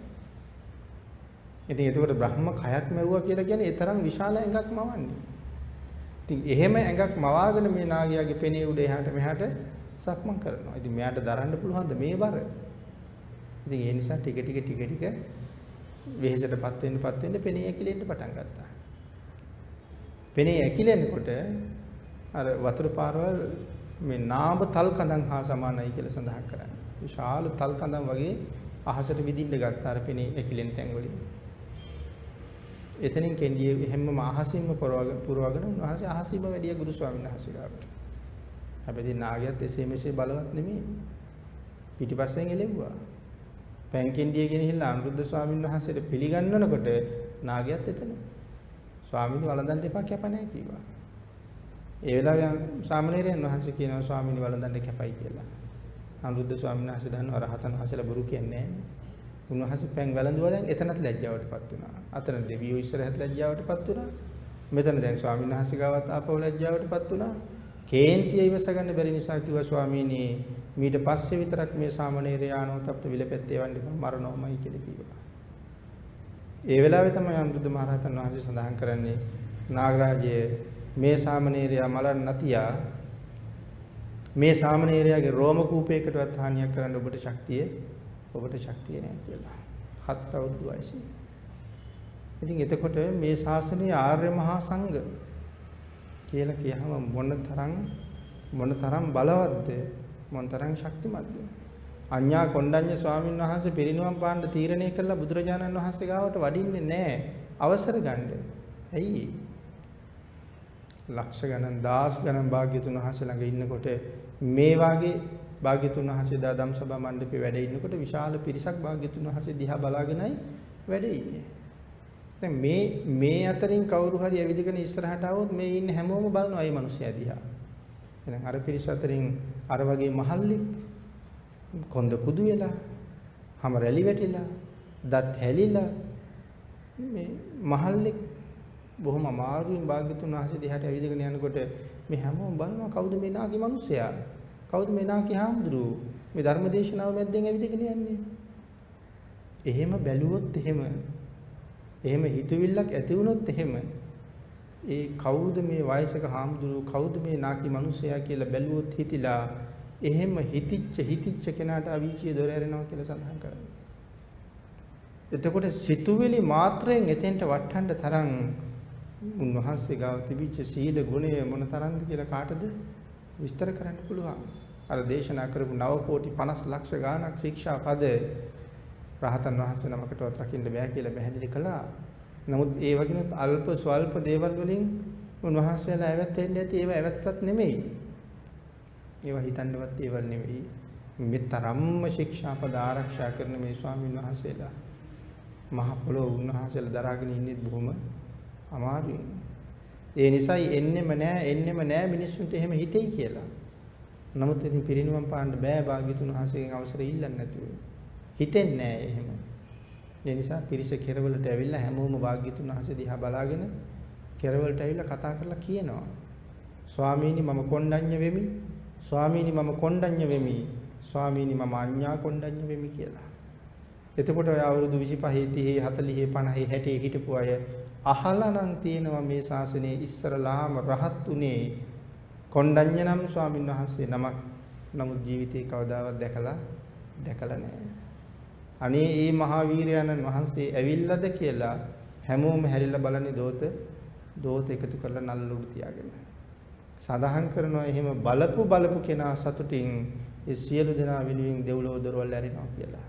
ඉතින් ඒකට බ්‍රහ්ම කයක් මෙව්වා කියලා කියන්නේ ඒ තරම් විශාල ඇඟක් මවන්නේ. ඉතින් එහෙම ඇඟක් මවාගෙන මේ නාගයාගේ පෙනේ උඩ එහාට මෙහාට සක්මන් කරනවා. ඉතින් මෙයාට දරන්න පුළුවන්ද මේ බර? ඉතින් ඒ නිසා ටික ටික ටික ටික වෙහෙසටපත් වෙන්නපත් වෙන්න පෙනේ ඇකිලෙන්න පටන් ගත්තා. පෙනේ ඇකිලෙනකොට අර වතුර පාරවල් මේ නාඹ තල් කඳන් හා සමානයි කියලා සඳහන් කරන්නේ. විශාල තල් කඳන් වගේ අහසට විදින්න ගත්තා අර පෙනේ ඇකිලෙන තැන් වලින්. එතනින් කෙන්ඩිය හැමම අහසින්ම පුරවගෙන උන්වහන්සේ අහසින්ම වැඩිය ගුරු ස්වාමීන් වහන්සේ ගාවට. හැබැයි නාගයාත් එසේ මෙසේ බලවත් නෙමෙයි. පිටිපස්සෙන් එළෙව්වා. පැන් කෙන්ඩිය ගෙනහිල්ලා අනුරුද්ධ ස්වාමීන් වහන්සේට පිළිගන්නනකොට නාගයාත් එතන. ස්වාමීන් වළඳන්න එපා කැප නැහැ කිව්වා. ඒ වෙලාවේ සාමණේරයන් වහන්සේ කියනවා ස්වාමීන් වළඳන්න කැපයි කියලා. අනුරුද්ධ ස්වාමීන් වහන්සේ දන්නවා රහතන් වහන්සේලා බොරු කියන්නේ නැහැ. උන්වහන්සේ පැන් වැළඳුවා දැන් එතනත් ලැජ්ජාවටපත් වුණා. අතන දෙවියෝ ඉස්සරහත් ලැජ්ජාවටපත් වුණා. මෙතන දැන් ස්වාමීන් වහන්සේ ගාවත් ආපහු ලැජ්ජාවටපත් වුණා. කේන්තිය ඉවස ගන්න බැරි නිසා කිව්වා ස්වාමීනි මීට පස්සේ විතරක් මේ සාමණේරය ආනෝතප්ප විලපැත්තේ වන්නේ මරණොමයි කියලා කිව්වා. ඒ වෙලාවේ තමයි අනුරුද්ධ මහ රහතන් වහන්සේ සඳහන් කරන්නේ නාගරාජයේ මේ සාමණේරයා මලන් නැතියා මේ සාමණේරයාගේ රෝම කූපයකටවත් හානියක් කරන්න ඔබට ශක්තිය ඔබට ශක්තිය නැහැ කියලා. හත් අවුරුදු වයසේ. ඉතින් එතකොට මේ ශාසනයේ ආර්ය මහා සංඝ කියලා කියහම මොන තරම් මොන තරම් බලවත්ද මොන තරම් ශක්තිමත්ද. අඤ්ඤා කොණ්ඩඤ්ඤ ස්වාමීන් වහන්සේ පිරිනිවන් පාන්න තීරණය කළා බුදුරජාණන් වහන්සේ ගාවට වඩින්නේ නැහැ අවසර ගන්න. ඇයි? ලක්ෂ ගණන් දහස් ගණන් භාග්‍යතුන් වහන්සේ ළඟ ඉන්නකොට මේ වාගේ භාග්‍යතුන් වහන්සේ දා ධම්සභා මණ්ඩපේ වැඩ ඉන්නකොට විශාල පිරිසක් භාග්‍යතුන් වහන්සේ දිහා බලාගෙනයි වැඩ ඉන්නේ. දැන් මේ මේ අතරින් කවුරු හරි ඇවිදගෙන ඉස්සරහට આવොත් මේ ඉන්න හැමෝම බලනවා මේ මිනිස්සයා දිහා. එහෙනම් අර පිරිස අතරින් අර වගේ මහල්ලෙක් කොන්ද කුදු වෙලා, හැම රැලි වැටිලා, දත් හැලිලා මේ මහල්ලෙක් බොහොම අමාරුවෙන් භාග්‍යතුන් වහන්සේ දිහාට ඇවිදගෙන යනකොට මේ හැමෝම බලනවා කවුද මේ නාගේ මිනිස්සයා? කවුද මේ නාකි හාමුදුරුවෝ? මේ ධර්ම දේශනාව මැද්දෙන් ඇවිදගෙන යන්නේ. එහෙම බැලුවොත් එහෙම එහෙම හිතවිල්ලක් ඇති වුණොත් එහෙම ඒ කවුද මේ වයසක හාමුදුරුවෝ කවුද මේ නාකි මිනිසයා කියලා බැලුවොත් හිතිලා එහෙම හිතිච්ච හිතිච්ච කෙනාට අවීචිය දොර ඇරෙනවා කියලා සඳහන් කරන්නේ. එතකොට සිතුවිලි මාත්‍රයෙන් එතෙන්ට වටහන්න තරම් උන්වහන්සේ ගාව තිබිච්ච සීල ගුණය මොන තරම්ද කියලා කාටද විස්තර කරන්න පුළුවන්. අර දේශනා කරපු නව කෝටි පනස් ලක්ෂ ගාණක් ශික්ෂා පද රහතන් වහන්සේ නමකටවත් රකින්න බෑ කියලා පැහැදිලි කළා. නමුත් ඒ වගේනොත් අල්ප ස්වල්ප දේවල් වලින් උන්වහන්සේලා ඇවත් වෙන්නේ නැති ඒවා ඇවත්වත් නෙමෙයි. ඒවා හිතන්නවත් දේවල් නෙමෙයි. මේ තරම්ම ශික්ෂා පද ආරක්ෂා කරන මේ ස්වාමීන් වහන්සේලා මහ පොළොව උන්වහන්සේලා දරාගෙන ඉන්නේ බොහොම අමාරුයි. ඒ නිසායි එන්නෙම නෑ එන්නෙම නෑ මිනිස්සුන්ට එහෙම හිතෙයි කියලා. නමුත් ඉතින් පිරිනිවන් පාන්න බෑ භාග්‍යතුන් වහන්සේගෙන් අවසර ඉල්ලන්නේ නැතුව. හිතෙන්නේ නෑ එහෙම. ඒ නිසා පිරිස කෙරවලට ඇවිල්ලා හැමෝම භාග්‍යතුන් වහන්සේ දිහා බලාගෙන කෙරවලට ඇවිල්ලා කතා කරලා කියනවා. ස්වාමීනි මම කොණ්ඩඤ්ඤ වෙමි. ස්වාමීනි මම කොණ්ඩඤ්ඤ වෙමි. ස්වාමීනි මම අඤ්ඤා කොණ්ඩඤ්ඤ වෙමි කියලා. එතකොට ඔය අවුරුදු විසිපහේ තිහේ හතළිහේ පනහේ හැටේ හිටපු අය අහලා නම් තියෙනවා මේ ශාසනයේ ඉස්සරලාම රහත් උනේ කොණ්ඩඤ්ඤ නම් ස්වාමීන් වහන්සේ නමක්. නමුත් ජීවිතේ කවදාවත් දැකලා දැකලා නැහැ. අනේ මේ මහා වීරයන්න් වහන්සේ ඇවිල්ලාද කියලා හැමෝම හැරිලා බලන්නේ දෝත දෝත එකතු කරලා නල්ල උඩ තියාගෙන. සඳහන් කරනවා එහෙම බලපු බලපු කෙනා සතුටින් ඒ සියලු දෙනා වෙනුවෙන් දෙව්ලොව දොරවල් ඇරිනවා කියලා.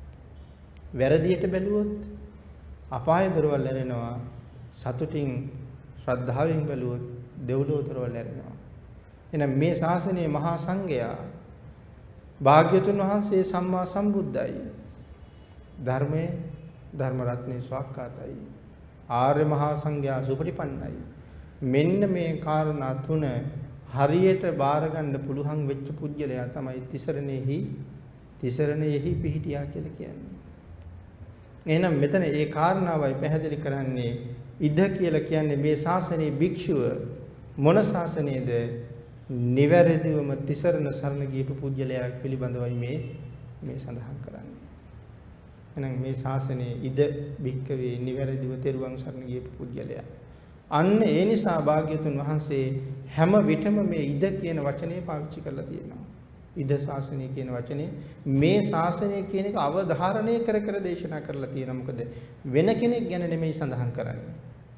වැරදියට බැලුවොත් අපාය දොරවල් ඇරෙනවා. සතුටින් ශ්‍රද්ධාවෙන් බැලුවොත් දෙව්ලොව දොරවල් ඇරෙනවා. එහෙනම් මේ ශාසනයේ මහා සංඝයා භාග්‍යතුන් වහන්සේ සම්මා සම්බුද්දයි. ධර්මයේ ධර්ම රත්නේ ස්වාක්ඛාතයි. ආර්ය මහා සංඝයා සුපටිපන්නයි. මෙන්න මේ කාරණා තුන හරියට බාර ගන්න පුළුවන් වෙච්ච පුජ්‍යලයා තමයි තිසරණෙහි තිසරණෙහි පිහිටියා කියලා කියන්නේ. එහෙනම් මෙතන ඒ කාරණාවයි පැහැදිලි කරන්නේ ඉද කියලා කියන්නේ මේ ශාසනයේ භික්ෂුව මොන ශාසනයේද නිවැරදිවම තිසරණ සරණ ගියපු පුජ්‍යලයා පිළිබඳවයි මේ මේ සඳහන් කරන්නේ. එහෙනම් මේ ශාසනයේ ඉද භික්කවේ නිවැරදිව තෙරුවන් සරණ ගියපු පුජ්‍යලයා. අන්න ඒ නිසා භාග්‍යතුන් වහන්සේ හැම විටම මේ ඉද කියන වචනේ පාවිච්චි කරලා තියෙනවා. ඉද ශාසනය කියන වචනේ මේ ශාසනය කියන එක අවධාරණය කර කර දේශනා කරලා තියෙනවා. මොකද වෙන කෙනෙක් ගැන නෙමෙයි සඳහන් කරන්නේ.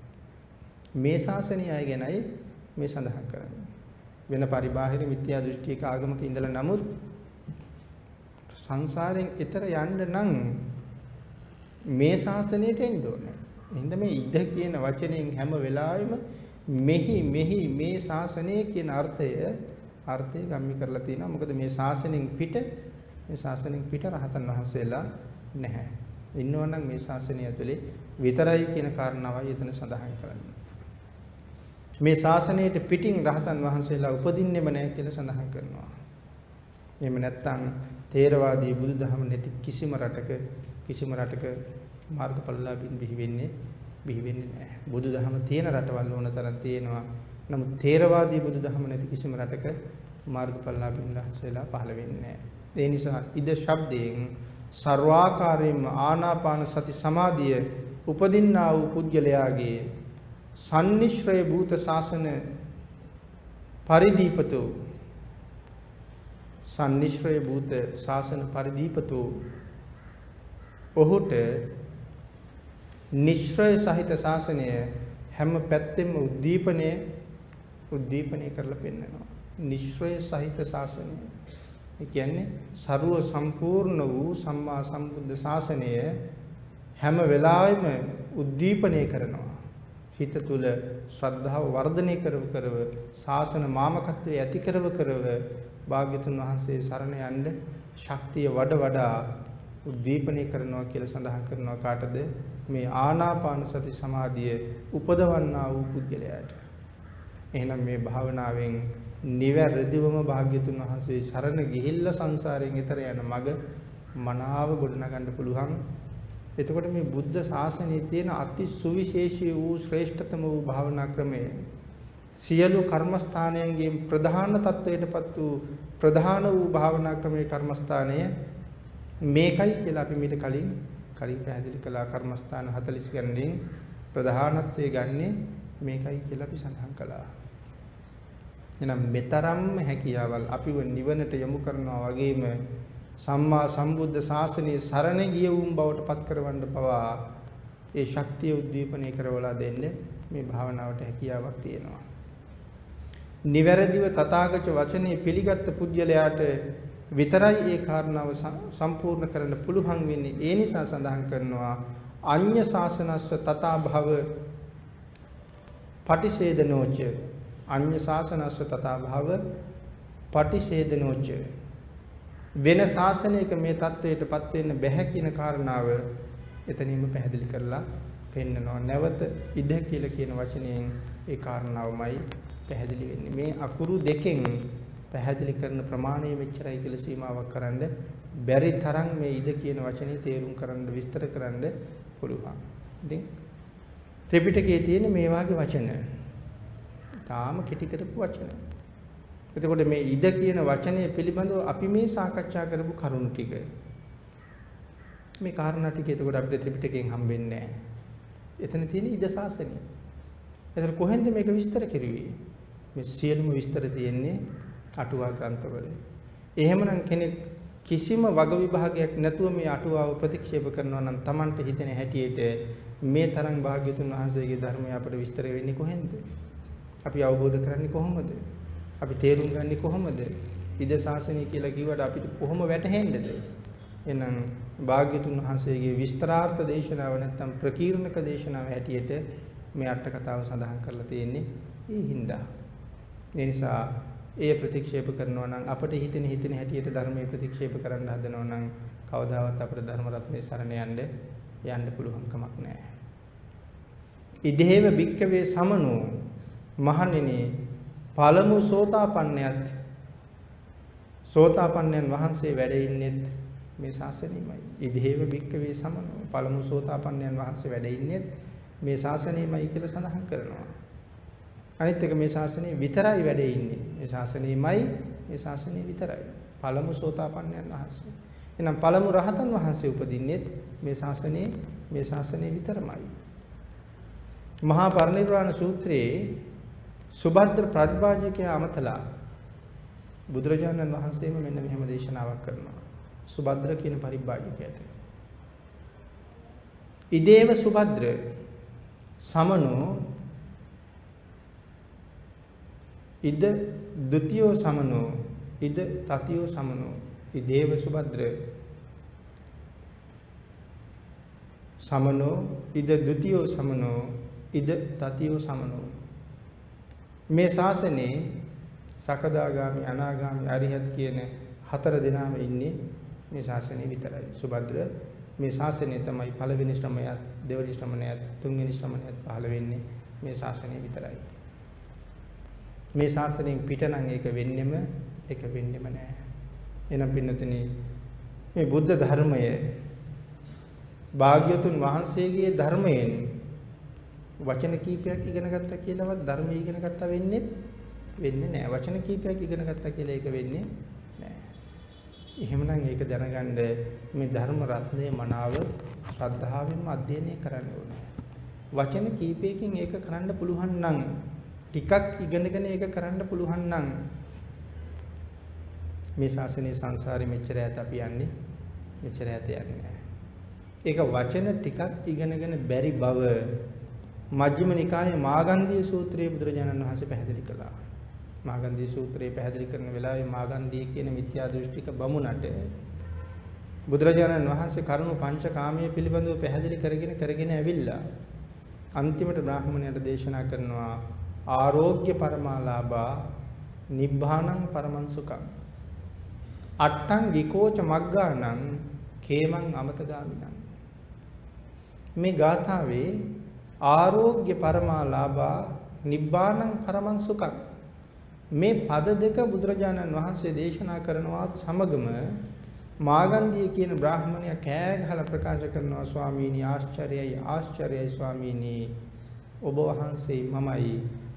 මේ ශාසනය අය ගැනයි මේ සඳහන් කරන්නේ. වෙන පරිබාහිර මිත්‍යා දෘෂ්ටියක ආගමක ඉඳලා නමුත් සංසාරයෙන් එතර යන්න නම් මේ ශාසනයට එන්න ඕනේ. එහෙනම් මේ ඉද කියන වචනයෙන් හැම වෙලාවෙම මෙහි මෙහි මේ ශාසනය කියන අර්ථය අර්ථය ගම්මි කරලා තියෙනවා. මොකද මේ ශාසනයෙන් පිට මේ ශාසනයෙන් පිට රහතන් වහන්සේලා නැහැ. ඉන්නවනම් මේ ශාසනය ඇතුලේ විතරයි කියන කාරණාවයි එතන සඳහන් කරන්නේ. මේ ශාසනයට පිටින් රහතන් වහන්සේලා උපදින්නෙම නැහැ කියලා සඳහන් කරනවා. එහෙම නැත්නම් තේරවාදී බුදුදහම නැති කිසිම රටක කිසිම රටක මාර්ගඵලලාභින් බිහි වෙන්නේ බිහි වෙන්නේ නැහැ. බුදුදහම තියෙන රටවල් ඕන තරම් තියෙනවා. නමුත් තේරවාදී බුදුදහම නැති කිසිම රටක මාර්ගඵලලාභින් වහන්සේලා පහළ වෙන්නේ නැහැ. ඒ නිසා ඉද ශබ්දයෙන් ਸਰවාකාරයෙන්ම ආනාපාන සති සමාධිය උපදින්නා වූ පුජ්‍යලයාගේ සම්නිශ්‍රය භූත ශාසන පරිදීපතෝ සම්නිශ්‍රය භූත ශාසන පරිදීපතෝ ඔහුට නිශ්‍රය සහිත ශාසනය හැම පැත්තෙම උද්දීපනය උද්දීපනය කරලා පෙන්නනවා. නිශ්‍රය සහිත ශාසනය. ඒ කියන්නේ ਸਰව සම්පූර්ණ වූ සම්මා සම්බුද්ධ ශාසනය හැම වෙලාවෙම උද්දීපනය කරනවා. හිත තුල ශ්‍රද්ධාව වර්ධනය කරව කරව ශාසන මාමකත්වයේ ඇති කරව කරව භාග්‍යතුන් වහන්සේ සරණ යන්න ශක්තිය වඩ වඩා උද්දීපනය කරනවා කියලා සඳහන් කරනවා. කාටද? මේ ආනාපාන සති සමාධිය උපදවන්නා වූ පුද්ගලයාට. එහෙනම් මේ භාවනාවෙන් නිවැරදිවම භාග්‍යතුන් වහන්සේ සරණ ගිහිල්ලා සංසාරයෙන් එතර යන මඟ මනාව ගොඩනගන්න පුළුවන්. එතකොට මේ බුද්ධ ශාසනයේ තියෙන අති සුවිශේෂී වූ ශ්‍රේෂ්ඨතම වූ භාවනා ක්‍රමය සියලු කර්මස්ථානයන්ගේ ප්‍රධාන තත්වයටපත් වූ ප්‍රධාන වූ භාවනා ක්‍රමයේ කර්මස්ථානය මේකයි කියලා අපි මීට කලින් කලින් පැහැදිලි කළා. කර්මස්ථාන හතළිස් ගණනින් ප්‍රධානත්වයේ ගන්නෙ මේකයි කියලා අපි සඳහන් කළා. එහෙනම් මෙතරම්ම හැකියාවල් අපිව නිවනට යොමු කරනවා වගේම සම්මා සම්බුද්ධ ශාසනයේ සරණ ගිය වුන් බවට පත් කරවන්න පවා ඒ ශක්තිය උද්දීපනය කරවලා දෙන්න මේ භාවනාවට හැකියාවක් තියෙනවා. නිවැරදිව තථාගත වචනේ පිළිගත් පුජ්‍යලයාට විතරයි ඒ කාරණාව සම්පූර්ණ කරන්න පුළුවන් වෙන්නේ. ඒ නිසා සඳහන් කරනවා අඤ්ඤ ශාසනස්ස තථා භව පටිසේදනෝච අඤ්ඤ ශාසනස්ස තථා භව පටිසේදනෝච වෙන ශාසනයක මේ தത്വයටපත් වෙන්න බැහැ කියන කාරණාව එතනින්ම පැහැදිලි කරලා පෙන්නනවා. නැවත ඉද කියලා කියන වචනයෙන් ඒ කාරණාවමයි පැහැදිලි වෙන්නේ. මේ අකුරු දෙකෙන් පැහැදිලි කරන ප්‍රමාණය මෙච්චරයි කියලා සීමාවක් කරන්න බැරි තරම් මේ ඉද කියන වචනේ තේරුම් කරන්න විස්තර කරන්න පුළුවන්. ඉතින් ත්‍රිපිටකයේ තියෙන මේ වාගේ වචන තාම කෙටි කරපු වචන. එතකොට මේ ඉද කියන වචනය පිළිබඳව අපි මේ සාකච්ඡා කරපු කරුණු ටික මේ කාරණා ටික එතකොට අපිට ත්‍රිපිටකයෙන් හම්බෙන්නේ නැහැ. එතන තියෙන ඉද ශාසනය. එතන කොහෙන්ද මේක විස්තර කෙරුවේ? මේ සියලුම විස්තර තියෙන්නේ අටුවා ග්‍රන්ථවල. එහෙමනම් කෙනෙක් කිසිම වග විභාගයක් නැතුව මේ අටුවාව ප්‍රතික්ෂේප කරනවා නම් Tamanට හිතෙන හැටියට මේ තරම් භාග්‍යතුන් වහන්සේගේ ධර්මය අපිට විස්තර වෙන්නේ කොහෙන්ද? අපි අවබෝධ කරන්නේ කොහොමද? අපි තේරුම් ගන්නේ කොහොමද? ඉද ශාසනය කියලා කිව්වට අපිට කොහොම වැටහෙන්නේද? එහෙනම් භාග්‍යතුන් වහන්සේගේ විස්තරාර්ථ දේශනාව නැත්නම් ප්‍රකීර්ණක දේශනාව හැටියට මේ අට කතාව සඳහන් කරලා තියෙන්නේ ඒ හින්දා. ඒ නිසා ඒ ප්‍රතික්ෂේප කරනවා නම් අපිට හිතෙන හිතෙන හැටියට ධර්මයේ ප්‍රතික්ෂේප කරන්න හදනවා නම් කවදාවත් අපිට ධර්ම රත්නයේ සරණ යන්න යන්න පුළුවන් කමක් නැහැ. ඉදේව භික්කවේ සමනෝ මහණෙනි පළමු සෝතාපන්නයත් සෝතාපන්නයන් වහන්සේ වැඩ ඉන්නෙත් මේ ශාසනයමයි. ඉදේව භික්කවේ සමනෝ පළමු සෝතාපන්නයන් වහන්සේ වැඩ ඉන්නෙත් මේ ශාසනයමයි කියලා සඳහන් කරනවා. අනිත් එක මේ ශාසනය විතරයි වැඩ ඉන්නේ. මේ ශාසනයමයි මේ ශාසනය විතරයි. පළමු සෝතාපන්නයන් වහන්සේ. එහෙනම් පළමු රහතන් වහන්සේ උපදින්නෙත් මේ ශාසනයේ මේ ශාසනය විතරමයි. මහා පරිනිර්වාණ සූත්‍රයේ සුභද්‍ර ප්‍රතිභාජකයා අමතලා බුදුරජාණන් වහන්සේම මෙන්න මෙහෙම දේශනාවක් කරනවා. සුභද්‍ර කියන පරිභාජකයාට. ඉදේව සුභද්‍ර සමනෝ ඉද ဒ ුතියෝ සමනෝ ඉද තතියෝ සමනෝ ඉදේව සුභද්‍ර සමනෝ ඉද ဒ ුතියෝ සමනෝ ඉද තතියෝ සමනෝ මේ ශාසනයේ සකදාගාමි අනාගාමි අරිහත් කියන හතර දෙනාම ඉන්නේ මේ ශාසනයේ විතරයි. සුභද්‍ර මේ ශාසනයේ තමයි පළවෙනි ශ්‍රමයත් දෙවෙනි ශ්‍රමණයත් තුන්වෙනි ශ්‍රමණයත් පහළ වෙන්නේ මේ ශාසනයේ විතරයි. මේ ශාසනයෙන් පිට නම් ඒක වෙන්නෙම ඒක වෙන්නෙම නෑ. එනම් පින්නතුනි මේ බුද්ධ ධර්මය භාග්‍යතුන් වහන්සේගේ ධර්මයෙන් වචන කීපයක් ඉගෙන ගත්තා කියලාවත් ධර්මය ඉගෙන ගත්තා වෙන්නේ වෙන්නේ නෑ. වචන කීපයක් ඉගෙන ගත්තා කියලා ඒක වෙන්නේ නෑ. එහෙමනම් ඒක දැනගන්න මේ ධර්ම රත්නයේ මනාව ශ්‍රද්ධාවෙන්ම අධ්‍යයනය කරන්න ඕනේ. වචන කීපයකින් ඒක කරන්න පුළුවන් නම් ටිකක් ඉගෙනගෙන ඒක කරන්න පුළුවන් නම් මේ ශාසනයේ සංසාරේ මෙච්චර ඈත අපි යන්නේ මෙච්චර ඈත යන්නේ නැහැ. ඒක වචන ටිකක් ඉගෙනගෙන බැරි බව මජ්ක්‍ධිම නිකායේ මාගන්ධී සූත්‍රයේ බුදුරජාණන් වහන්සේ පැහැදිලි කළා. මාගන්ධී සූත්‍රයේ පැහැදිලි කරන වෙලාවේ මාගන්ධී කියන මිත්‍යා දෘෂ්ටික බමුණට බුදුරජාණන් වහන්සේ කරුණු පංචකාමයේ පිළිබඳව පැහැදිලි කරගෙන කරගෙන ඇවිල්ලා අන්තිමට බ්‍රාහ්මණයට දේශනා කරනවා ආරෝග්‍ය පරමාලාභා නිබ්බානං පරමං සුඛං අට්ඨං ගිකෝච මග්ගානං කේමං අමතගාමිනං. මේ ගාථාවේ ආරෝග්‍ය පරමාලාභා නිබ්බානං පරමං සුඛං මේ පද දෙක බුදුරජාණන් වහන්සේ දේශනා කරනවත් සමගම මාගන්ධිය කියන බ්‍රාහ්මණයා කෑ ගහලා ප්‍රකාශ කරනවා ස්වාමීනි ආශ්චර්යයි ආශ්චර්යයි ස්වාමීනි ඔබ වහන්සේ මමයි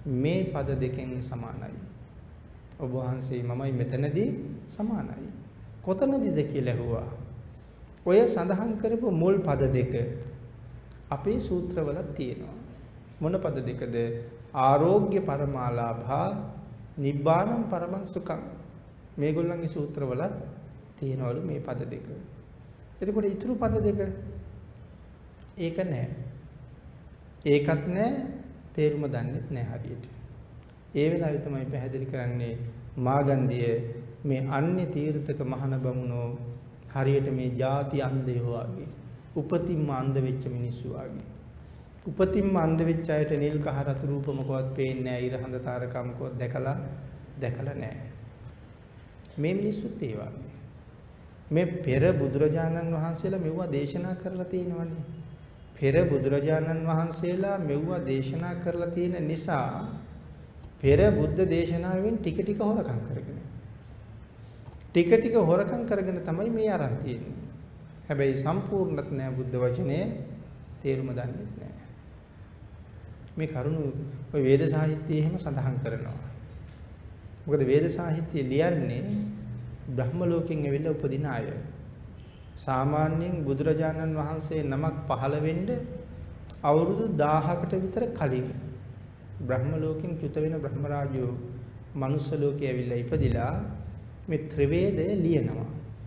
මේ පද දෙකෙන් සමානයි. ඔබ වහන්සේ මමයි මෙතනදී සමානයි. කොතනදීද කියලා ඇහුවා. ඔය සඳහන් කරපු මුල් පද දෙක අපේ සූත්‍රවල තියෙනවා. මොන පද දෙකද? ආරෝග්‍ය පරමාලාභා නිබ්බාණං පරමං සුඛං. මේගොල්ලන්ගේ සූත්‍රවල තියෙනවලු මේ පද දෙක. එතකොට ඊතුරු පද දෙක ඒක නෑ. ඒකත් නෑ, තේරුම දන්නෙත් නෑ හරියට. ඒ වෙලාවේ තමයි පැහැදිලි කරන්නේ මාගන්ධිය මේ අන්‍ය තීර්ථක මහාන බමුණෝ හරියට මේ ಜಾති අන්ධයෝ වගේ, උපතින්ම අන්ධ වෙච්ච මිනිස්සු වගේ. උපතින්ම අන්ධ වෙච්ච අයට නිල් කහ රතු රූප මොකවත් පේන්නේ නැහැ, ඉර හඳ තාරකා මොකවත් දැකලා දැකලා නැහැ. මේ මිනිස්සුත් ඒ වගේ. මේ පෙර බුදුරජාණන් වහන්සේලා මෙවුවා දේශනා කරලා තියෙනවනේ. පෙර බුදුරජාණන් වහන්සේලා මෙවුවා දේශනා කරලා තියෙන නිසා පෙර බුද්ධ දේශනාවෙන් ටික ටික හොරකම් කරගෙන ටික ටික හොරකම් කරගෙන තමයි මේ අරන් තියෙන්නේ. හැබැයි සම්පූර්ණත් නෑ, බුද්ධ වචනේ තේරුම දන්නේ නෑ. මේ කරුණු ඔය වේද සාහිත්‍යයේ එහෙම සඳහන් කරනවා. මොකද වේද සාහිත්‍යය ලියන්නේ බ්‍රහ්ම ලෝකෙන් ඇවිල්ලා උපදින අය. සාමාන්‍යයෙන් බුදුරජාණන් වහන්සේ නමක් පහළ වෙන්න අවුරුදු දහයකට විතර කලින් බ්‍රහ්ම ලෝකෙන් චුත වෙන බ්‍රහ්ම රාජයෝ මනුස්ස ලෝකේ ඇවිල්ලා ඉපදිලා මේ ත්‍රිවේදය ලියනවා.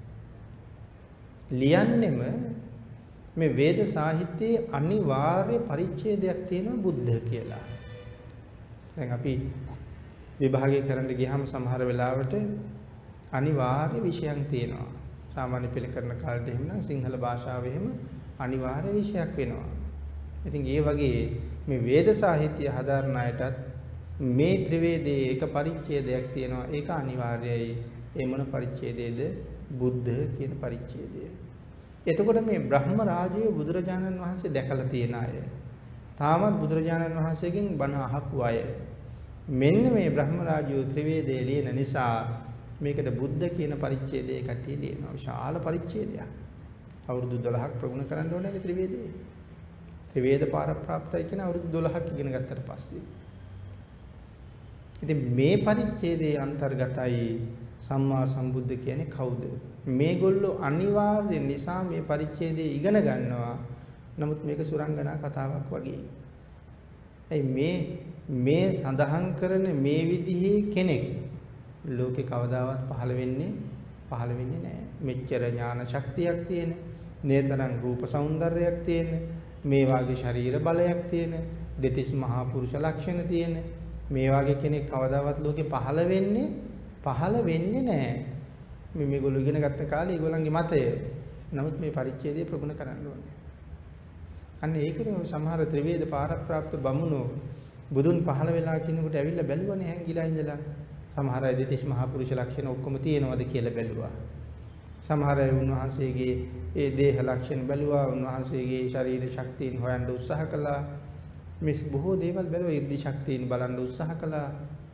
ලියන්නෙම මේ වේද සාහිත්‍යයේ අනිවාර්ය පරිච්ඡේදයක් තියෙනවා බුද්ධ කියලා. දැන් අපි විභාගය කරන්න ගියාම සමහර වෙලාවට අනිවාර්ය විෂයන් තියෙනවා. සාමාන්‍ය පෙළ කරන කාලේ එහෙමනම් සිංහල භාෂාවේ එහෙම අනිවාර්ය විෂයක් වෙනවා. ඉතින් ඒ වගේ මේ වේද සාහිත්‍ය හදාරන අයටත් මේ ත්‍රිවේදයේ එක පරිච්ඡේදයක් තියෙනවා. ඒක අනිවාර්යයි. ඒ මොන පරිච්ඡේදයේද? බුද්ධ කියන පරිච්ඡේදය. එතකොට මේ බ්‍රහ්ම රාජය බුදුරජාණන් වහන්සේ දැකලා තියෙන අය, තාමත් බුදුරජාණන් වහන්සේගෙන් බණ අහපු අය, මෙන්න මේ බ්‍රහ්ම රාජය ත්‍රිවේදයේ ලියන නිසා මේකට බුද්ධ කියන පරිච්ඡේදය කට්ටිය ලියනවා. විශාල පරිච්ඡේදයක්. අවුරුදු දොළහක් ප්‍රගුණ කරන්න ඕනේ මේ ත්‍රිවේදයේ. ත්‍රිවේද පාරප්‍රාප්තයි කියන අවුරුදු දොළහක් ඉගෙන ගත්තට පස්සේ. ඉතින් මේ පරිච්ඡේදයේ අන්තර්ගතයි සම්මා සම්බුද්ධ කියන්නේ කවුද? මේගොල්ලෝ අනිවාර්ය නිසා මේ පරිච්ඡේදයේ ඉගෙන ගන්නවා. නමුත් මේක සුරංගනා කතාවක් වගේ. ඒ මේ මේ සඳහන් කරන මේ විදිහේ කෙනෙක් ලෝකේ කවදාවත් පහළ වෙන්නේ පහළ වෙන්නේ නැහැ. මෙච්චර ඥාන ශක්තියක් තියෙන, නේතරම් රූප సౌందර්යයක් තියෙන, මේ වාගේ ශරීර බලයක් තියෙන, දෙතිස් මහා පුරුෂ ලක්ෂණ තියෙන මේ වාගේ කෙනෙක් කවදාවත් ලෝකේ පහළ වෙන්නේ පහළ වෙන්නේ නැහැ. මේ මේගොල්ලෝ ඉගෙන ගත්ත කාලේ ඒගොල්ලන්ගේ මතය. නමුත් මේ පරිච්ඡේදය ප්‍රගුණ කරන්න ඕනේ. අන්න ඒකනේ ඔය සමහර ත්‍රිවේද පාරප්‍රාප්ත බමුණෝ බුදුන් පහළ වෙලා කිනකොට ඇවිල්ලා බැලුවනේ හැංගිලා ඉඳලා. සමහර අය දෙතිස් මහා පුරුෂ ලක්ෂණ ඔක්කොම තියෙනවද කියලා බැලුවා. සමහර අය උන්වහන්සේගේ ඒ දේහ ලක්ෂණ බැලුවා, උන්වහන්සේගේ ශරීර ශක්තියින් හොයන්න උත්සාහ කළා. මේ බොහෝ දේවල් බැලුවා, ඉර්ධි ශක්තියින් බලන්න උත්සාහ කළා.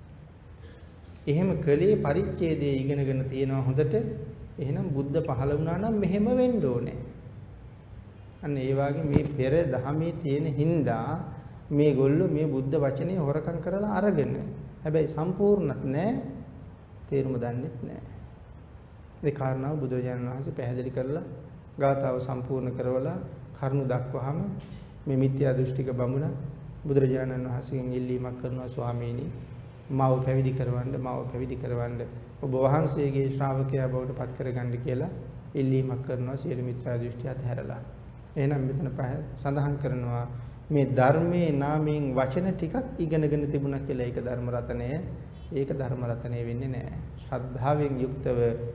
එහෙම කලේ පරිච්ඡේදයේ ඉගෙනගෙන තියෙනවා හොඳට. එහෙනම් බුද්ධ පහළ වුණා නම් මෙහෙම වෙන්න ඕනේ. අන්න ඒ වගේ මේ පෙර දහමේ තියෙන හින්දා මේගොල්ලෝ මේ බුද්ධ වචනේ හොරකම් කරලා අරගෙන, හැබැයි සම්පූර්ණත් නෑ, තේරුම දන්නෙත් නෑ. ඒ කාරණාව බුදුරජාණන් වහන්සේ පැහැදිලි කරලා ගාථාව සම්පූර්ණ කරවලා කරුණු දක්වහම මේ මිත්‍යා දෘෂ්ටික බමුණ බුදුරජාණන් වහන්සේගෙන් ඉල්ලීමක් කරනවා, ස්වාමීනි මාව පැවිදි කරවන්න, මාව පැවිදි කරවන්න, ඔබ වහන්සේගේ ශ්‍රාවකයා බවට පත් කරගන්න කියලා ඉල්ලීමක් කරනවා සියලු මිත්‍යා දෘෂ්ටි අතහැරලා. එහෙනම් මෙතන සඳහන් කරනවා මේ ධර්මයේ නාමයෙන් වචන ටිකක් ඉගෙනගෙන තිබුණා කියලා ඒක ධර්ම රතනය. ඒක ධර්ම රතනය වෙන්නේ නැහැ. ශ්‍රද්ධාවෙන් යුක්තව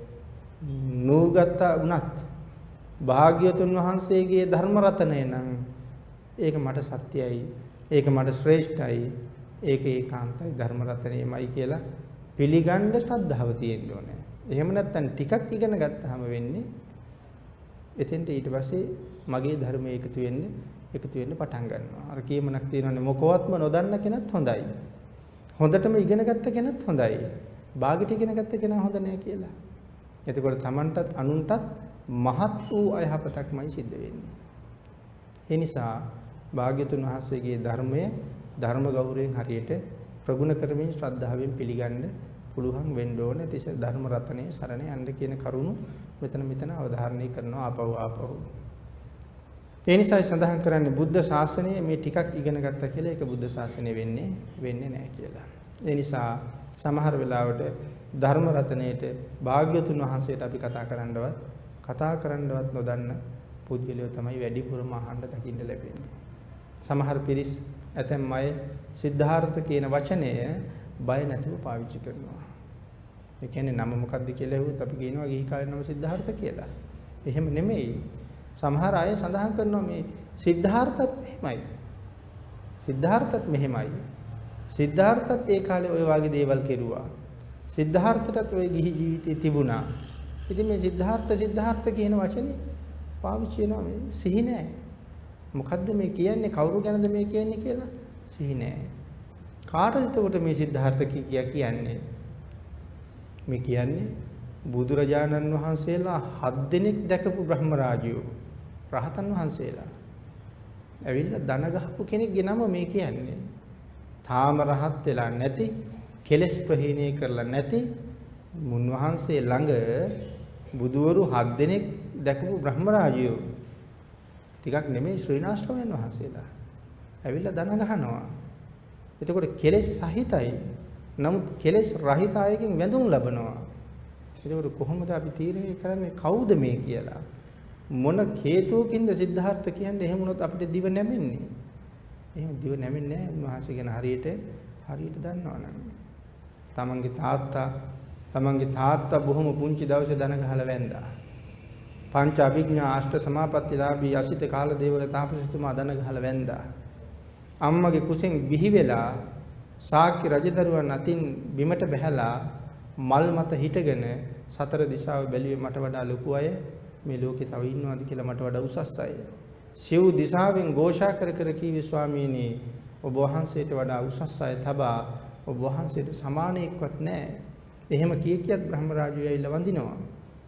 නූගත උනත් භාග්‍යතුන් වහන්සේගේ ධර්ම රතනය නම් ඒක මට සත්‍යයි, ඒක මට ශ්‍රේෂ්ඨයි, ඒක ඒකාන්තයි ධර්ම රතනයමයි කියලා පිළිගන්න ශ්‍රද්ධාව තියෙන්න ඕනේ. එහෙම නැත්නම් ටිකක් ඉගෙන ගත්තාම වෙන්නේ එතෙන්ට ඊට පස්සේ මගේ ධර්මයේ එකතු වෙන්නේ එකතු වෙන්න පටන් ගන්නවා. අර කීමනක් තියෙනවානේ මොකවත්ම නොදන්න කෙනත් හොඳයි. හොඳටම ඉගෙන ගත්ත කෙනත් හොඳයි. භාගිත ඉගෙන ගත්ත කෙනා හොඳ නැහැ කියලා. එතකොට Tamanටත් අනුන්ටත් මහත් වූ අයහපතක්මයි සිද්ධ වෙන්නේ. ඒ නිසා භාග්‍යතුන් වහන්සේගේ ධර්මය ධර්ම ගෞරවයෙන් හරියට ප්‍රගුණ කරමින් ශ්‍රද්ධාවෙන් පිළිගන්න පුළුවන් වෙන්න ඕනේ. තිස ධර්ම රත්නයේ සරණ යන්න කියන කරුණු මෙතන මෙතන අවධාරණය කරනවා ආපහු ආපහු. ඒ නිසා සඳහන් කරන්නේ බුද්ධ ශාසනය මේ ටිකක් ඉගෙන ගත්තා කියලා ඒක බුද්ධ ශාසනය වෙන්නේ වෙන්නේ නැහැ කියලා. ඒ නිසා සමහර වෙලාවට ධර්ම රත්නයේට භාග්‍යතුන් වහන්සේට අපි කතා කරන්නවත් කතා කරන්නවත් නොදන්න පුද්ගලයෝ තමයි වැඩිපුරම අහන්න දකින්න ලැබෙන්නේ. සමහර පිරිස් ඇතැම් අය සිද්ධාර්ථ කියන වචනය බය නැතුව පාවිච්චි කරනවා. ඒ කියන්නේ නම මොකක්ද කියලා ඇහුවොත් අපි කියනවා ගිහි කාලේ නම සිද්ධාර්ථ කියලා. එහෙම නෙමෙයි. සමහර අය සඳහන් කරනවා මේ සිද්ධාර්ථත් මෙහෙමයි. සිද්ධාර්ථත් මෙහෙමයි. සිද්ධාර්ථත් ඒ කාලේ ওই වගේ දේවල් කෙරුවා. සිද්ධාර්ථටත් ওই ගිහි ජීවිතේ තිබුණා. ඉතින් මේ සිද්ධාර්ථ සිද්ධාර්ථ කියන වචනේ පාවිච්චි වෙනවා මේ සිහි නැහැ. මොකද්ද මේ කියන්නේ කවුරු ගැනද මේ කියන්නේ කියලා සිහි නැහැ. කාටද එතකොට මේ සිද්ධාර්ථ කිය කියන්නේ? මේ කියන්නේ බුදුරජාණන් වහන්සේලා හත් දෙනෙක් දැකපු බ්‍රහ්ම රාජයෝ රහතන් වහන්සේලා. ඇවිල්ලා දන ගහපු කෙනෙක්ගේ නම මේ කියන්නේ. තාම රහත් වෙලා නැති, කෙලෙස් ප්‍රහීණය කරලා නැති මුන්වහන්සේ ළඟ බුදවරු හත් දෙනෙක් දැකපු බ්‍රහ්ම රාජයෝ ටිකක් නෙමෙයි ශ්‍රීනාස්තවයන් වහන්සේලා. ඇවිල්ලා දන ගහනවා. එතකොට කෙලෙස් සහිතයි. නමුත් කෙලෙස් රහිත අයකින් වැඳුම් ලබනවා. එතකොට කොහොමද අපි තීරණය කරන්නේ කවුද මේ කියලා? මොන හේතුවකින්ද සිද්ධාර්ථ කියන්නේ? එහෙම වුණොත් අපිට දිව නැමෙන්නේ. එහෙම දිව නැමෙන්නේ නැහැ. උන්වහන්සේ ගැන හරියට හරියට දන්නවනම්. තමන්ගේ තාත්තා තමන්ගේ තාත්තා බොහොම පුංචි දවසේ දන ගහලා වැන්දා. පංච අභිඥා අෂ්ට සමාපත්තිලාභී අසිත කාල දේවල තාපසතුමා දන ගහලා වැන්දා. අම්මගේ කුසෙන් බිහි වෙලා ශාක්‍ය රජදරුවන් අතින් බිමට බැහැලා මල් මත හිටගෙන සතර දිශාව බැලුවේ මට වඩා ලොකු අය මේ ලෝකේ තව ඉන්නවද කියලා මට වඩා උසස් අය. සිව් දිශාවෙන් ഘോഷා කර කර කීවේ ස්වාමීනි ඔබ වහන්සේට වඩා උසස් අය තබා ඔබ වහන්සේට සමානෙක්වත් නැහැ. එහෙම කිය කියත් බ්‍රහ්ම රාජ්‍යය ඇවිල්ලා වඳිනවා.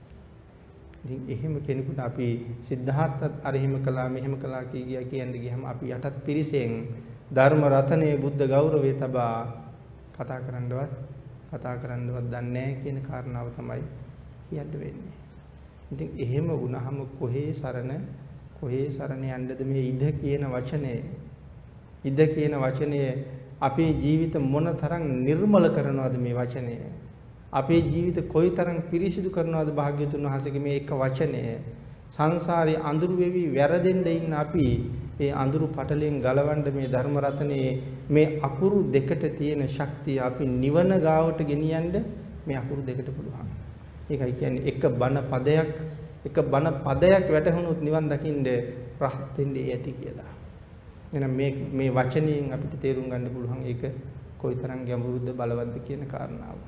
ඉතින් එහෙම කෙනෙකුට අපි සිද්ධාර්ථත් අර එහෙම කළා මෙහෙම කළා කිය ගියා කියන්නේ ගියම අපි යටත් පිරිසෙන් ධර්ම රතනේ බුද්ධ ගෞරවය තබා කතා කරන්නවත් කතා කරන්නවත් දන්නේ නැහැ කියන කාරණාව තමයි කියන්න වෙන්නේ. ඉතින් එහෙම වුණාම කොහේ සරණ කොහේ සරණ යන්නද මේ ඉද කියන වචනේ? ඉද කියන වචනේ අපේ ජීවිත මොන තරම් නිර්මල කරනවද මේ වචනය? අපේ ජීවිත කොයිතරම් පිරිසිදු කරනවද භාග්‍යතුන් වහන්සේගේ මේ එක වචනය? සංසාරේ අඳුරු වෙවි වැරදෙන්න ඉන්න අපි ඒ අඳුරු පටලෙන් ගලවන්න මේ ධර්ම රත්නයේ මේ අකුරු දෙකට තියෙන ශක්තිය අපි නිවන ගාවට ගෙනියන්න මේ අකුරු දෙකට පුළුවන්. ඒකයි කියන්නේ එක බණ පදයක් එක බණ පදයක් වැටහුණොත් නිවන් දකින්න රහත් වෙන්නේ ඇති කියලා. එහෙනම් මේ මේ වචනයෙන් අපිට තේරුම් ගන්න පුළුවන් ඒක කොයිතරම් ගැඹුරුද බලවත්ද කියන කාරණාව.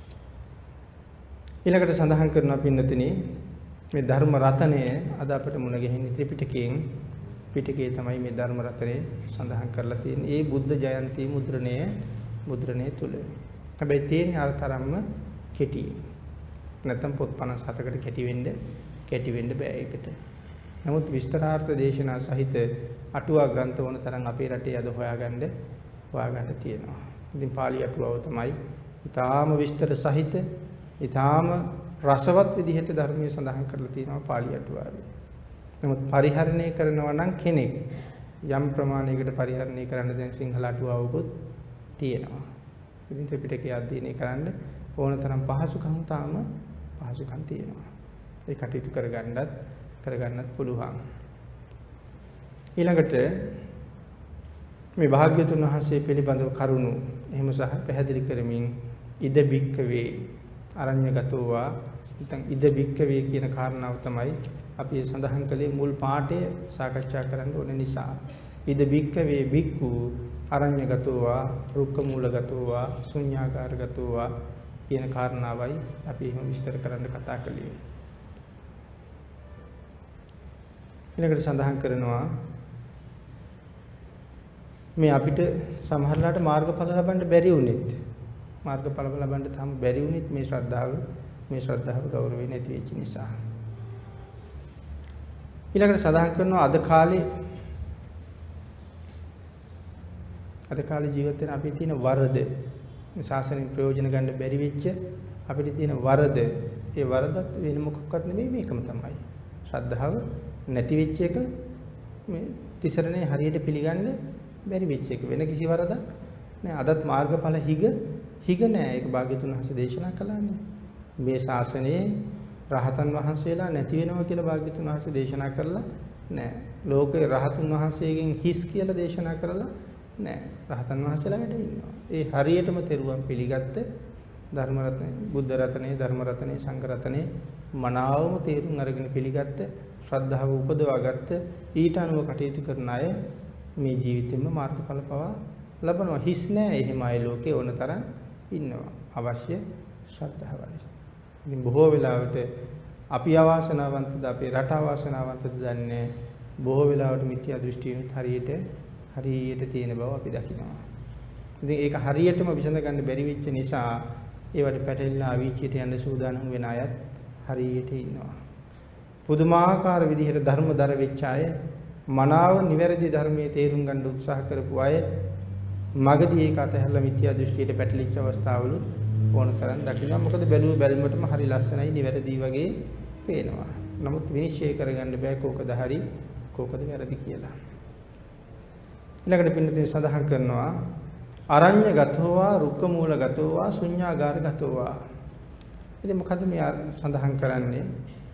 ඊළඟට සඳහන් කරනවා පින්නතිනි මේ ධර්ම රත්නය අද අපිට මුණ ගැහෙන්නේ ත්‍රිපිටකයෙන්. පිටකේ තමයි මේ ධර්ම රත්නය සඳහන් කරලා තියෙන්නේ. ඒ බුද්ධ ජයන්ති මුද්‍රණය මුද්‍රණය තුල. හැබැයි තියෙන අරතරම්ම කෙටි. නැත්නම් පොත් පනස් හතකට කෙටි වෙන්න කෙටි වෙන්න බෑ ඒකට. නමුත් විස්තරාර්ථ දේශනා සහිත අටුවා ග්‍රන්ථ වන තරම් අපේ රටේ අද හොයාගන්න හොයාගන්න තියෙනවා. ඉතින් පාලි අටුවාව තමයි ඊටාම විස්තර සහිත ඊටාම රසවත් විදිහට ධර්මයේ සඳහන් කරලා තියෙනවා පාලි අටුවාවේ. නමුත් පරිහරණය කරනවා නම් කෙනෙක් යම් ප්‍රමාණයකට පරිහරණය කරන්න දැන් සිංහල අටුවාවකුත් තියෙනවා. ඉතින් ත්‍රිපිටකය අධ්‍යයනය කරන්න ඕන තරම් පහසුකම් තාම පහසුකම් තියෙනවා. ඒ කටයුතු කරගන්නත් කරගන්නත් පුළුවන්. ඊළඟට මේ භාග්‍යතුන් වහන්සේ පිළිබඳව කරුණු එහෙම සහ පැහැදිලි කරමින් ඉද බික්කවේ අරඤ්‍යගතෝවා නැත්නම් ඉද බික්කවේ කියන කාරණාව තමයි අපි සඳහන් කළේ මුල් පාඩේ සාකච්ඡා කරන්න ඕන නිසා. ඉද බික්කවේ බික්කු අරඤ්‍යගතෝවා රුක්කමූලගතෝවා ශුඤ්ඤාකාරගතෝවා කියන කාරණාවයි අපි එහෙම විස්තර කරන්න කතා කළේ. ඊළඟට සඳහන් කරනවා මේ අපිට සමහරලාට මාර්ගඵල ලබන්න බැරි වුණෙත් මාර්ගඵල ලබන්න තාම බැරි වුණෙත් මේ ශ්‍රද්ධාව මේ ශ්‍රද්ධාව ගෞරවය නැති වෙච්ච නිසා. ඊළඟට සඳහන් කරනවා අද කාලේ අද කාලේ ජීවත් වෙන අපේ තියෙන වරද මේ ශාසනයෙන් ප්‍රයෝජන ගන්න බැරි වෙච්ච අපිට තියෙන වරද ඒ වරදත් වෙන මොකක්වත් නෙමෙයි මේකම තමයි. ශ්‍රද්ධාව නැති වෙච්ච එක මේ තිසරණේ හරියට පිළිගන්න බැරි වෙච්ච එක වෙන කිසි වරදක් නෑ. අදත් මාර්ගඵල හිග හිග නෑ. ඒක භාග්‍යතුන් වහන්සේ දේශනා කළානේ. මේ ශාසනයේ රහතන් වහන්සේලා නැති වෙනවා කියලා භාග්‍යතුන් වහන්සේ දේශනා කරලා නෑ. ලෝකේ රහතුන් වහන්සේගෙන් හිස් කියලා දේශනා කරලා නෑ. රහතන් වහන්සේලා වැඩ ඉන්නවා. ඒ හරියටම තෙරුවන් පිළිගත්ත ධර්ම රත්නේ, බුද්ධ රත්නේ, ධර්ම රත්නේ, සංඝ රත්නේ මනාවම තේරුම් අරගෙන පිළිගත්ත, ශ්‍රද්ධාව උපදවාගත්ත, ඊට අනුව කටයුතු කරන අය මේ ජීවිතෙම මාර්ගඵල පවා ලබනවා. හිස් නෑ. එහෙම අය ලෝකේ ඕන තරම් ඉන්නවා. අවශ්‍ය ශ්‍රද්ධාවයි. ඉතින් බොහෝ වෙලාවට අපි අවාසනාවන්තද අපේ රට අවාසනාවන්තද දන්නේ බොහෝ වෙලාවට මිත්‍යා දෘෂ්ටියුත් හරියට හරියට තියෙන බව අපි දකිනවා. ඉතින් ඒක හරියටම විසඳ ගන්න බැරි වෙච්ච නිසා ඒවට පැටලෙලා අවීචියට යන්න සූදානම් වෙන අයත් හරියට ඉන්නවා. පුදුමාකාර විදිහට ධර්මදර වෙච්ච අය, මනාව නිවැරදි ධර්මයේ තේරුම් ගන්න උත්සාහ කරපු අය මගදී ඒක අතහැරලා මිත්‍යා දෘෂ්ටියට පැටලිච්ච අවස්ථාවලු ඕන තරම් දකිනවා. මොකද බැලුව බැලමටම හරි ලස්සනයි, නිවැරදි වගේ පේනවා. නමුත් විනිශ්චය කරගන්න බෑ කෝකද හරි කෝකද වැරදි කියලා. ඊළඟට පින්නතින් සඳහන් කරනවා අරඤ්‍ය ගතෝවා, රුක්ක මූල ගතෝවා, ශුඤ්ඤාගාර ගතෝවා. ඉතින් මොකද මේ සඳහන් කරන්නේ?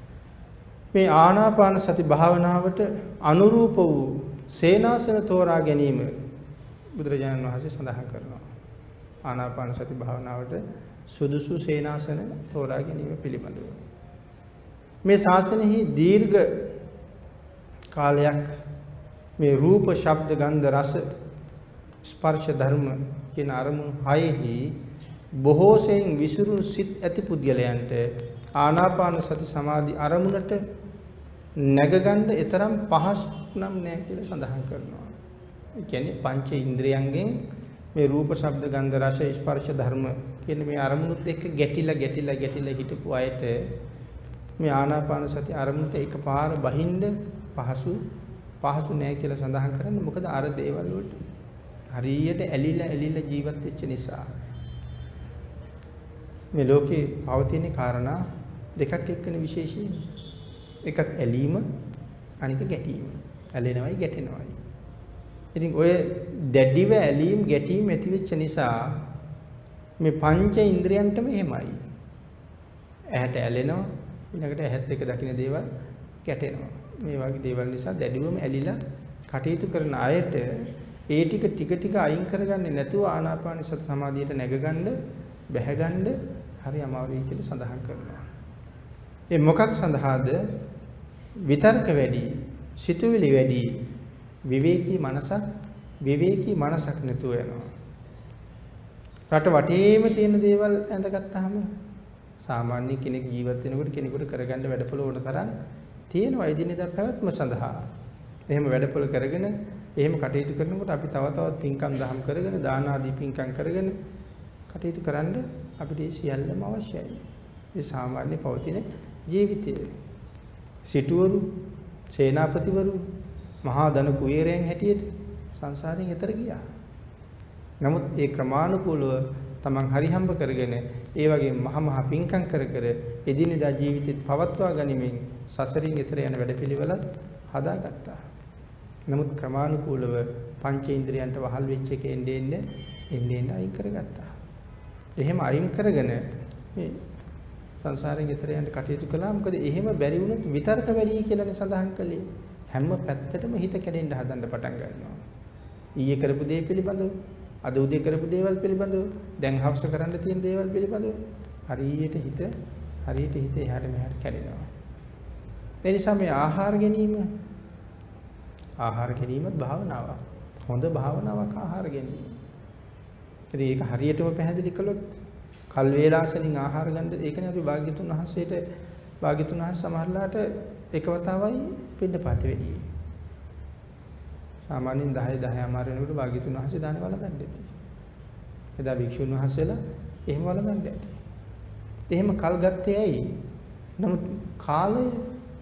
මේ ආනාපාන සති භාවනාවට අනුරූප වූ සේනාසන තෝරා ගැනීම බුදුරජාණන් වහන්සේ සඳහන් කරනවා. ආනාපාන සති භාවනාවට සුදුසු සේනාසන තෝරා ගැනීම පිළිබඳව. මේ ශාසනයෙහි දීර්ඝ කාලයක් මේ රූප, ශබ්ද, ගන්ධ, රස, ස්පර්ශ ධර්ම කියන අරමුණු හයෙහි බොහෝ සෙයින් විසිරුණු සිත් ඇති පුද්ගලයන්ට ආනාපාන සති සමාධි අරමුණට නැගගන්න තරම් පහසු නම් නැහැ කියලා සඳහන් කරනවා. ඒ කියන්නේ පංච ඉන්ද්‍රියයන්ගෙන් මේ රූප, ශබ්ද, ගන්ධ, රස, ස්පර්ශ ධර්ම කියන මේ අරමුණුත් එක්ක ගැටිලා ගැටිලා ගැටිලා හිටපු අයට මේ ආනාපාන සති අරමුණට එකපාර බහින්න පහසු පහසු නැහැ කියලා සඳහන් කරන්නේ. මොකද අර දේවල් වලට හරියට ඇලිලා ඇලිලා ජීවත් වෙච්ච නිසා. මේ ලෝකේ පවතින කාරණා දෙකක් එක්කන විශේෂයෙන්. එකක් ඇලීම, අනික ගැටීම. ඇලෙනවයි ගැටෙනවයි. ඉතින් ඔය දැඩිව ඇලීම් ගැටීම් ඇති වෙච්ච නිසා මේ පංච ඉන්ද්‍රයන්ටම එහෙමයි. ඇහැට ඇලෙනවා, ඊළඟට ඇහත් එක දකින්න දේවල් ගැටෙනවා. මේ වගේ දේවල් නිසා දැඩිවම ඇලිලා කටයුතු කරන අයට ඒ ටික ටික ටික අයින් කරගන්නේ නැතුව ආනාපාන සති සමාධියට නැගගන්න, බැහැගන්න හරි අමාරුයි කියලා සඳහන් කරනවා. ඒ මොකක් සඳහාද? විතර්ක වැඩි, සිතුවිලි වැඩි, විවේකී මනසක් විවේකී මනසක් නැතුව යනවා. රට වටේම තියෙන දේවල් ඇඳගත්තාම සාමාන්‍ය කෙනෙක් ජීවත් වෙනකොට කෙනෙකුට කරගන්න වැඩපොළ ඕන තරම් තියෙනවා එදිනෙදා පැවැත්ම සඳහා. එහෙම වැඩපොළ කරගෙන එහෙම කටයුතු කරනකොට අපි තව තවත් පින්කම් දහම් කරගෙන දාන ආදී පින්කම් කරගෙන කටයුතු කරන්න අපිට ඒ සියල්ලම අවශ්‍යයි. ඒ සාමාන්‍ය පවතින ජීවිතයේ සිටුවරු, සේනාපතිවරු, මහා ධන කුවේරයන් හැටියට සංසාරයෙන් එතර ගියා. නමුත් ඒ ක්‍රමානුකූලව තමන් හරි හම්බ කරගෙන ඒ වගේ මහ මහ පින්කම් කර කර එදිනෙදා ජීවිතෙත් පවත්වා ගනිමින් සසරින් එතර යන වැඩපිළිවෙලත් හදාගත්තා. නමුත් ක්‍රමානුකූලව පංචේන්ද්‍රයන්ට වහල් වෙච්ච එක එන්නේ එන්නේ එන්නේ අයින් කරගත්තා. එහෙම අයින් කරගෙන මේ සංසාරයෙන් එතර යන්න කටයුතු කළා. මොකද එහෙම බැරි වුණොත් විතර්ක වැඩි කියලානේ සඳහන් කළේ. හැම පැත්තටම හිත කැඩෙන්න හදන්න පටන් ගන්නවා. ඊයේ කරපු දේ පිළිබඳව, අද උදේ කරපු දේවල් පිළිබඳව, දැන් හවස කරන්න තියෙන දේවල් පිළිබඳව හරියට හිත හරියට හිත එහාට මෙහාට කැඩෙනවා. ඒ නිසා මේ ආහාර ගැනීම ආහාර ගැනීමත් භාවනාවක්. හොඳ භාවනාවක් ආහාර ගැනීම. ඉතින් ඒක හරියටම පැහැදිලි කළොත් කල් වේලාසනින් ආහාර ගන්න ඒකනේ අපි භාග්‍යතුන් වහන්සේට භාග්‍යතුන් වහන්සේ සමහරලාට එක වතාවයි පින්නපාත වෙදී. සාමාන්‍යයෙන් දහය දහය අමාර වෙනකොට භාග්‍යතුන් වහන්සේ දාන වළඳන්නේ ඇති. එදා භික්ෂුන් වහන්සේලා එහෙම වළඳන්නේ ඇති. එහෙම කල් ගත්තේ ඇයි? නමුත් කාලය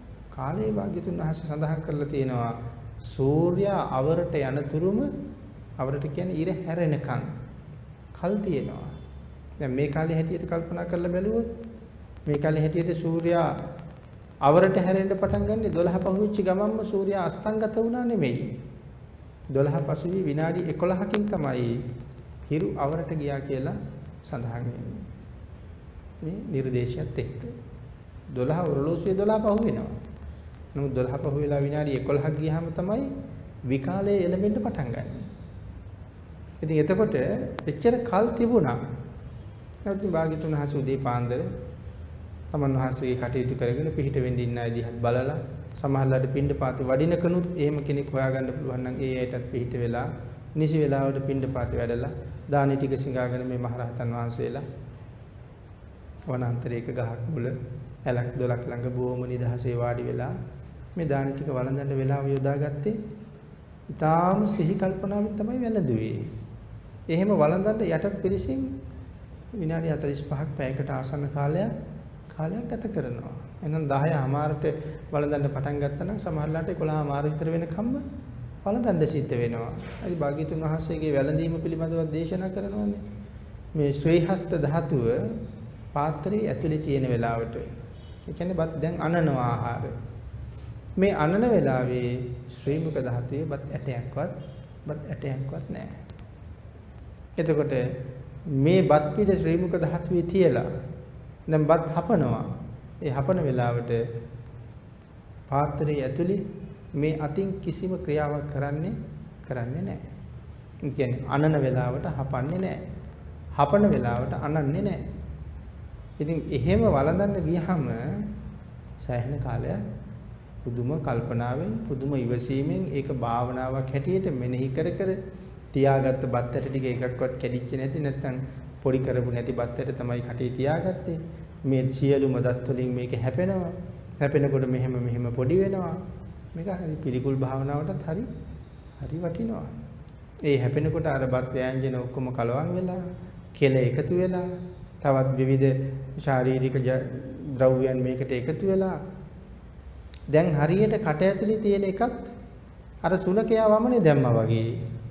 කාලේ භාග්‍යතුන් වහන්සේ සඳහන් කරලා තියෙනවා සූර්යා අවරට යනතුරුම අවරට කියන්නේ ඉර හැරෙනකන් කල් තියෙනවා. දැන් මේ කාලේ හැටියට කල්පනා කරලා බැලුවොත් මේ කාලේ හැටියට සූර්යා අවරට හැරෙන්න පටන් ගන්නේ දොළහ පහුවෙච්ච ගමන්ම සූර්යා අස්තංගත වුණා නෙමෙයි. දොළහ පසුවී විනාඩි එකොළහකින් තමයි හිරු අවරට ගියා කියලා සඳහන් වෙන්නේ. මේ නිර්දේශයත් එක්ක දොළහ ඔරලෝසුවේ දොළහ පහු වෙනවා. නමුත් දොළහ පහු වෙලා විනාඩි එකොළහක් ගියාම තමයි විකාලයේ එළඹෙන්න පටන් ගන්නේ. ඉතින් එතකොට එච්චර කල් තිබුණා. නැත්නම් භාග්‍යතුන් වහන්සේ උදේ පාන්දර තමන් වහන්සේගේ කටයුතු කරගෙන පිහිට වෙන්න ඉන්න අය දිහත් බලලා සමහරලාට පින්ඩපාතේ වඩිනකනුත් එහෙම කෙනෙක් හොයාගන්න පුළුවන් නම් ඒ අයටත් පිහිට වෙලා නිසි වෙලාවට පින්ඩපාතේ වැඩලා දානි ටික සිඟාගෙන මේ මහරහතන් වහන්සේලා වනාන්තරයක ගහක් මුල ඇලක් දොලක් ළඟ බොහොම නිදහසේ වාඩි වෙලා මේ දානි ටික වළඳන්න වෙලාව යොදාගත්තේ ඊටාම සිහි කල්පනාවෙන් තමයි වැළඳුවේ. එහෙම වළඳන්න යටත් පිළිසින් විනාඩි හතළිස් පහක් පැයකට ආසන්න කාලයක් කාලයක් ගත කරනවා. එහෙනම් දහය හමාරට වළඳන්න පටන් ගත්තා නම් සමහරලාට එකොළහ හමාර විතර වෙනකම්ම වළඳන්න සිද්ධ වෙනවා. අයි භාග්‍යතුන් වහන්සේගේ වැළඳීම පිළිබඳව දේශනා කරනවානේ. මේ ශ්‍රී හස්ත ධාතුව පාත්‍රයේ ඇතුලේ තියෙන වෙලාවට. ඒ කියන්නේ බත් දැන් අනනවා ආහාර. මේ අනන වෙලාවේ ශ්‍රී මුඛ ධාතුවේ බත් ඇටයක්වත් බත් ඇටයක්වත් නැහැ. එතකොට මේ බත් පිට ශ්‍රී මුඛ ධාතුවේ තියලා දැන් බත් හපනවා. ඒ හපන වෙලාවට පාත්‍රයේ ඇතුලේ මේ අතින් කිසිම ක්‍රියාවක් කරන්නේ කරන්නේ නැහැ. ඒ කියන්නේ අනන වෙලාවට හපන්නේ නැහැ. හපන වෙලාවට අනන්නේ නැහැ. ඉතින් එහෙම වළඳන්න ගියහම සෑහෙන කාලයක් පුදුම කල්පනාවෙන් පුදුම ඉවසීමෙන් ඒක භාවනාවක් හැටියට මෙනෙහි කර කර තියාගත්ත බත්තට ටික එකක්වත් කැඩිච්ච නැති නැත්නම් පොඩි කරපු නැති බත්තට තමයි කටේ තියාගත්තේ. මේ සියලුම දත් වලින් මේක හැපෙනවා. හැපෙනකොට මෙහෙම මෙහෙම පොඩි වෙනවා. මේක හරි පිළිකුල් භාවනාවටත් හරි හරි වටිනවා. ඒ හැපෙනකොට අර බත් ව්‍යංජන ඔක්කොම කලවම් වෙලා කෙල එකතු වෙලා තවත් විවිධ ශාරීරික ද්‍රව්‍යයන් මේකට එකතු වෙලා දැන් හරියට කට ඇතුලේ තියෙන එකත් අර සුලකයා වමනේ දැම්මා වගේ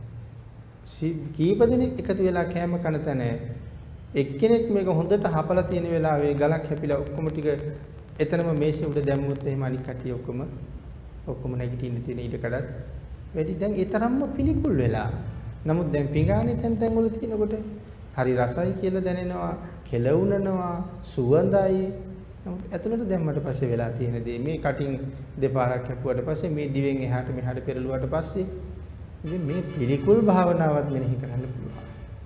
කීප දෙනෙක් එකතු වෙලා කෑම කන තැන එක්කෙනෙක් මේක හොඳට හපලා තියෙන වෙලාවේ ගලක් හැපිලා ඔක්කොම ටික එතනම මේෂේ උඩ දැම්මුවොත් එහෙම අනික් කටිය ඔක්කොම ඔක්කොම නැගිටින්න තියෙන ඊට කඩත් වැඩි දැන් ඒ තරම්ම පිළිකුල් වෙලා. නමුත් දැන් පිඟානේ තැන් තැන් වල තියෙනකොට හරි රසයි කියලා දැනෙනවා, කෙලවුනනවා, සුවඳයි. නමුත් ඇතුළට දැම්මට පස්සේ වෙලා තියෙන දේ මේ කටින් දෙපාරක් හැපුවට පස්සේ මේ දිවෙන් එහාට මෙහාට පෙරළුවාට පස්සේ ඉතින් මේ පිළිකුල් භාවනාවත් මෙනෙහි කරන්න පුළුවන්.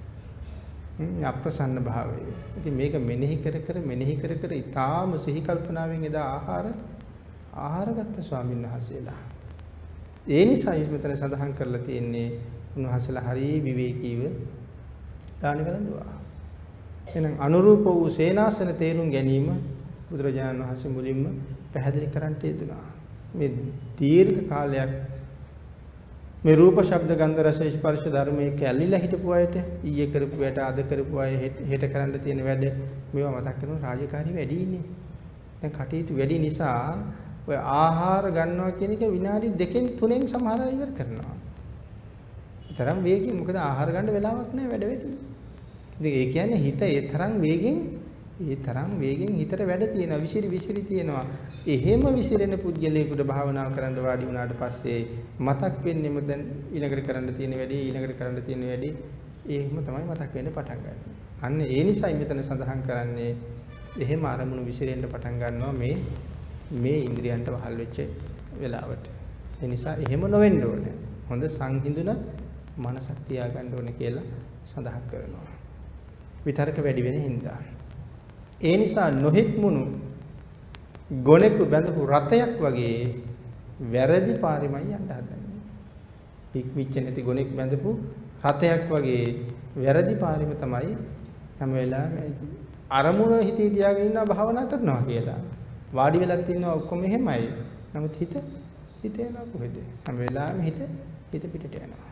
හ්ම් අප්‍රසන්න භාවය. ඉතින් මේක මෙනෙහි කර කර මෙනෙහි කර කර ඊටාම සිහි කල්පනාවෙන් එදා ආහාර ආහාර ගත්ත ස්වාමීන් වහන්සේලා. ඒ නිසා මෙතන සඳහන් කරලා තියෙන්නේ උන්වහන්සේලා හරි විවේකීව දානි වළඳුවා. එහෙනම් අනුරූප වූ සේනාසන තේරුම් ගැනීම බුදුරජාණන් වහන්සේ මුලින්ම පැහැදිලි කරන්නට යෙදුනා. මේ දීර්ඝ කාලයක් මේ රූප ශබ්ද ගන්ධ රස ස්පර්ශ ධර්මයේ කැලිලා හිටපු අයට ඊයේ කරපු වැඩ අද කරපු අය හෙට කරන්න තියෙන වැඩ මේවා මතක් කරන රාජකාරී වැඩි ඉන්නේ. දැන් කටයුතු වැඩි නිසා ඔය ආහාර ගන්නවා කියන එක විනාඩි දෙකෙන් තුනෙන් සමහර අය ඉවර කරනවා. තරම් වේගින් මොකද ආහාර ගන්න වෙලාවක් නැහැ වැඩ වැඩි. ඉතින් ඒ කියන්නේ හිත ඒ තරම් වේගෙන් ඒ තරම් වේගෙන් හිතට වැඩ තියෙනවා විසිරි විසිරි තියෙනවා. එහෙම විසිරෙන පුද්ගලයෙකුට භාවනා කරන්න වාඩි වුණාට පස්සේ මතක් වෙන්නේම දැන් ඊළඟට කරන්න තියෙන වැඩේ ඊළඟට කරන්න තියෙන වැඩේ ඒකම තමයි මතක් වෙන්න පටන් ගන්න. අන්න ඒ නිසයි මෙතන සඳහන් කරන්නේ එහෙම අරමුණු විසිරෙන්න පටන් ගන්නවා මේ මේ ඉන්ද්‍රියන්ට වහල් වෙච්ච වෙලාවට. ඒ නිසා එහෙම නොවෙන්න ඕනේ. හොඳ සංහිඳුන මනසක් තියාගන්න ඕනේ කියලා සඳහන් කරනවා. විතරක වැඩි වෙන හින්දා. ඒ නිසා නොහික්මුණු ගොනෙකු බැඳපු රතයක් වගේ වැරදි පාරෙමයි යන්න හදන්නේ. හික්මිච්ච නැති ගොනෙක් බැඳපු රතයක් වගේ වැරදි පාරෙම තමයි හැම වෙලාවෙම අරමුණ හිතේ තියාගෙන ඉන්නවා භාවනා කරනවා කියලා. වාඩි වෙලක් ඉන්නවා ඔක්කොම එහෙමයි. නමුත් හිත හිත යනවා කොහෙද? හැම වෙලාවෙම හිත හිත පිටට යනවා.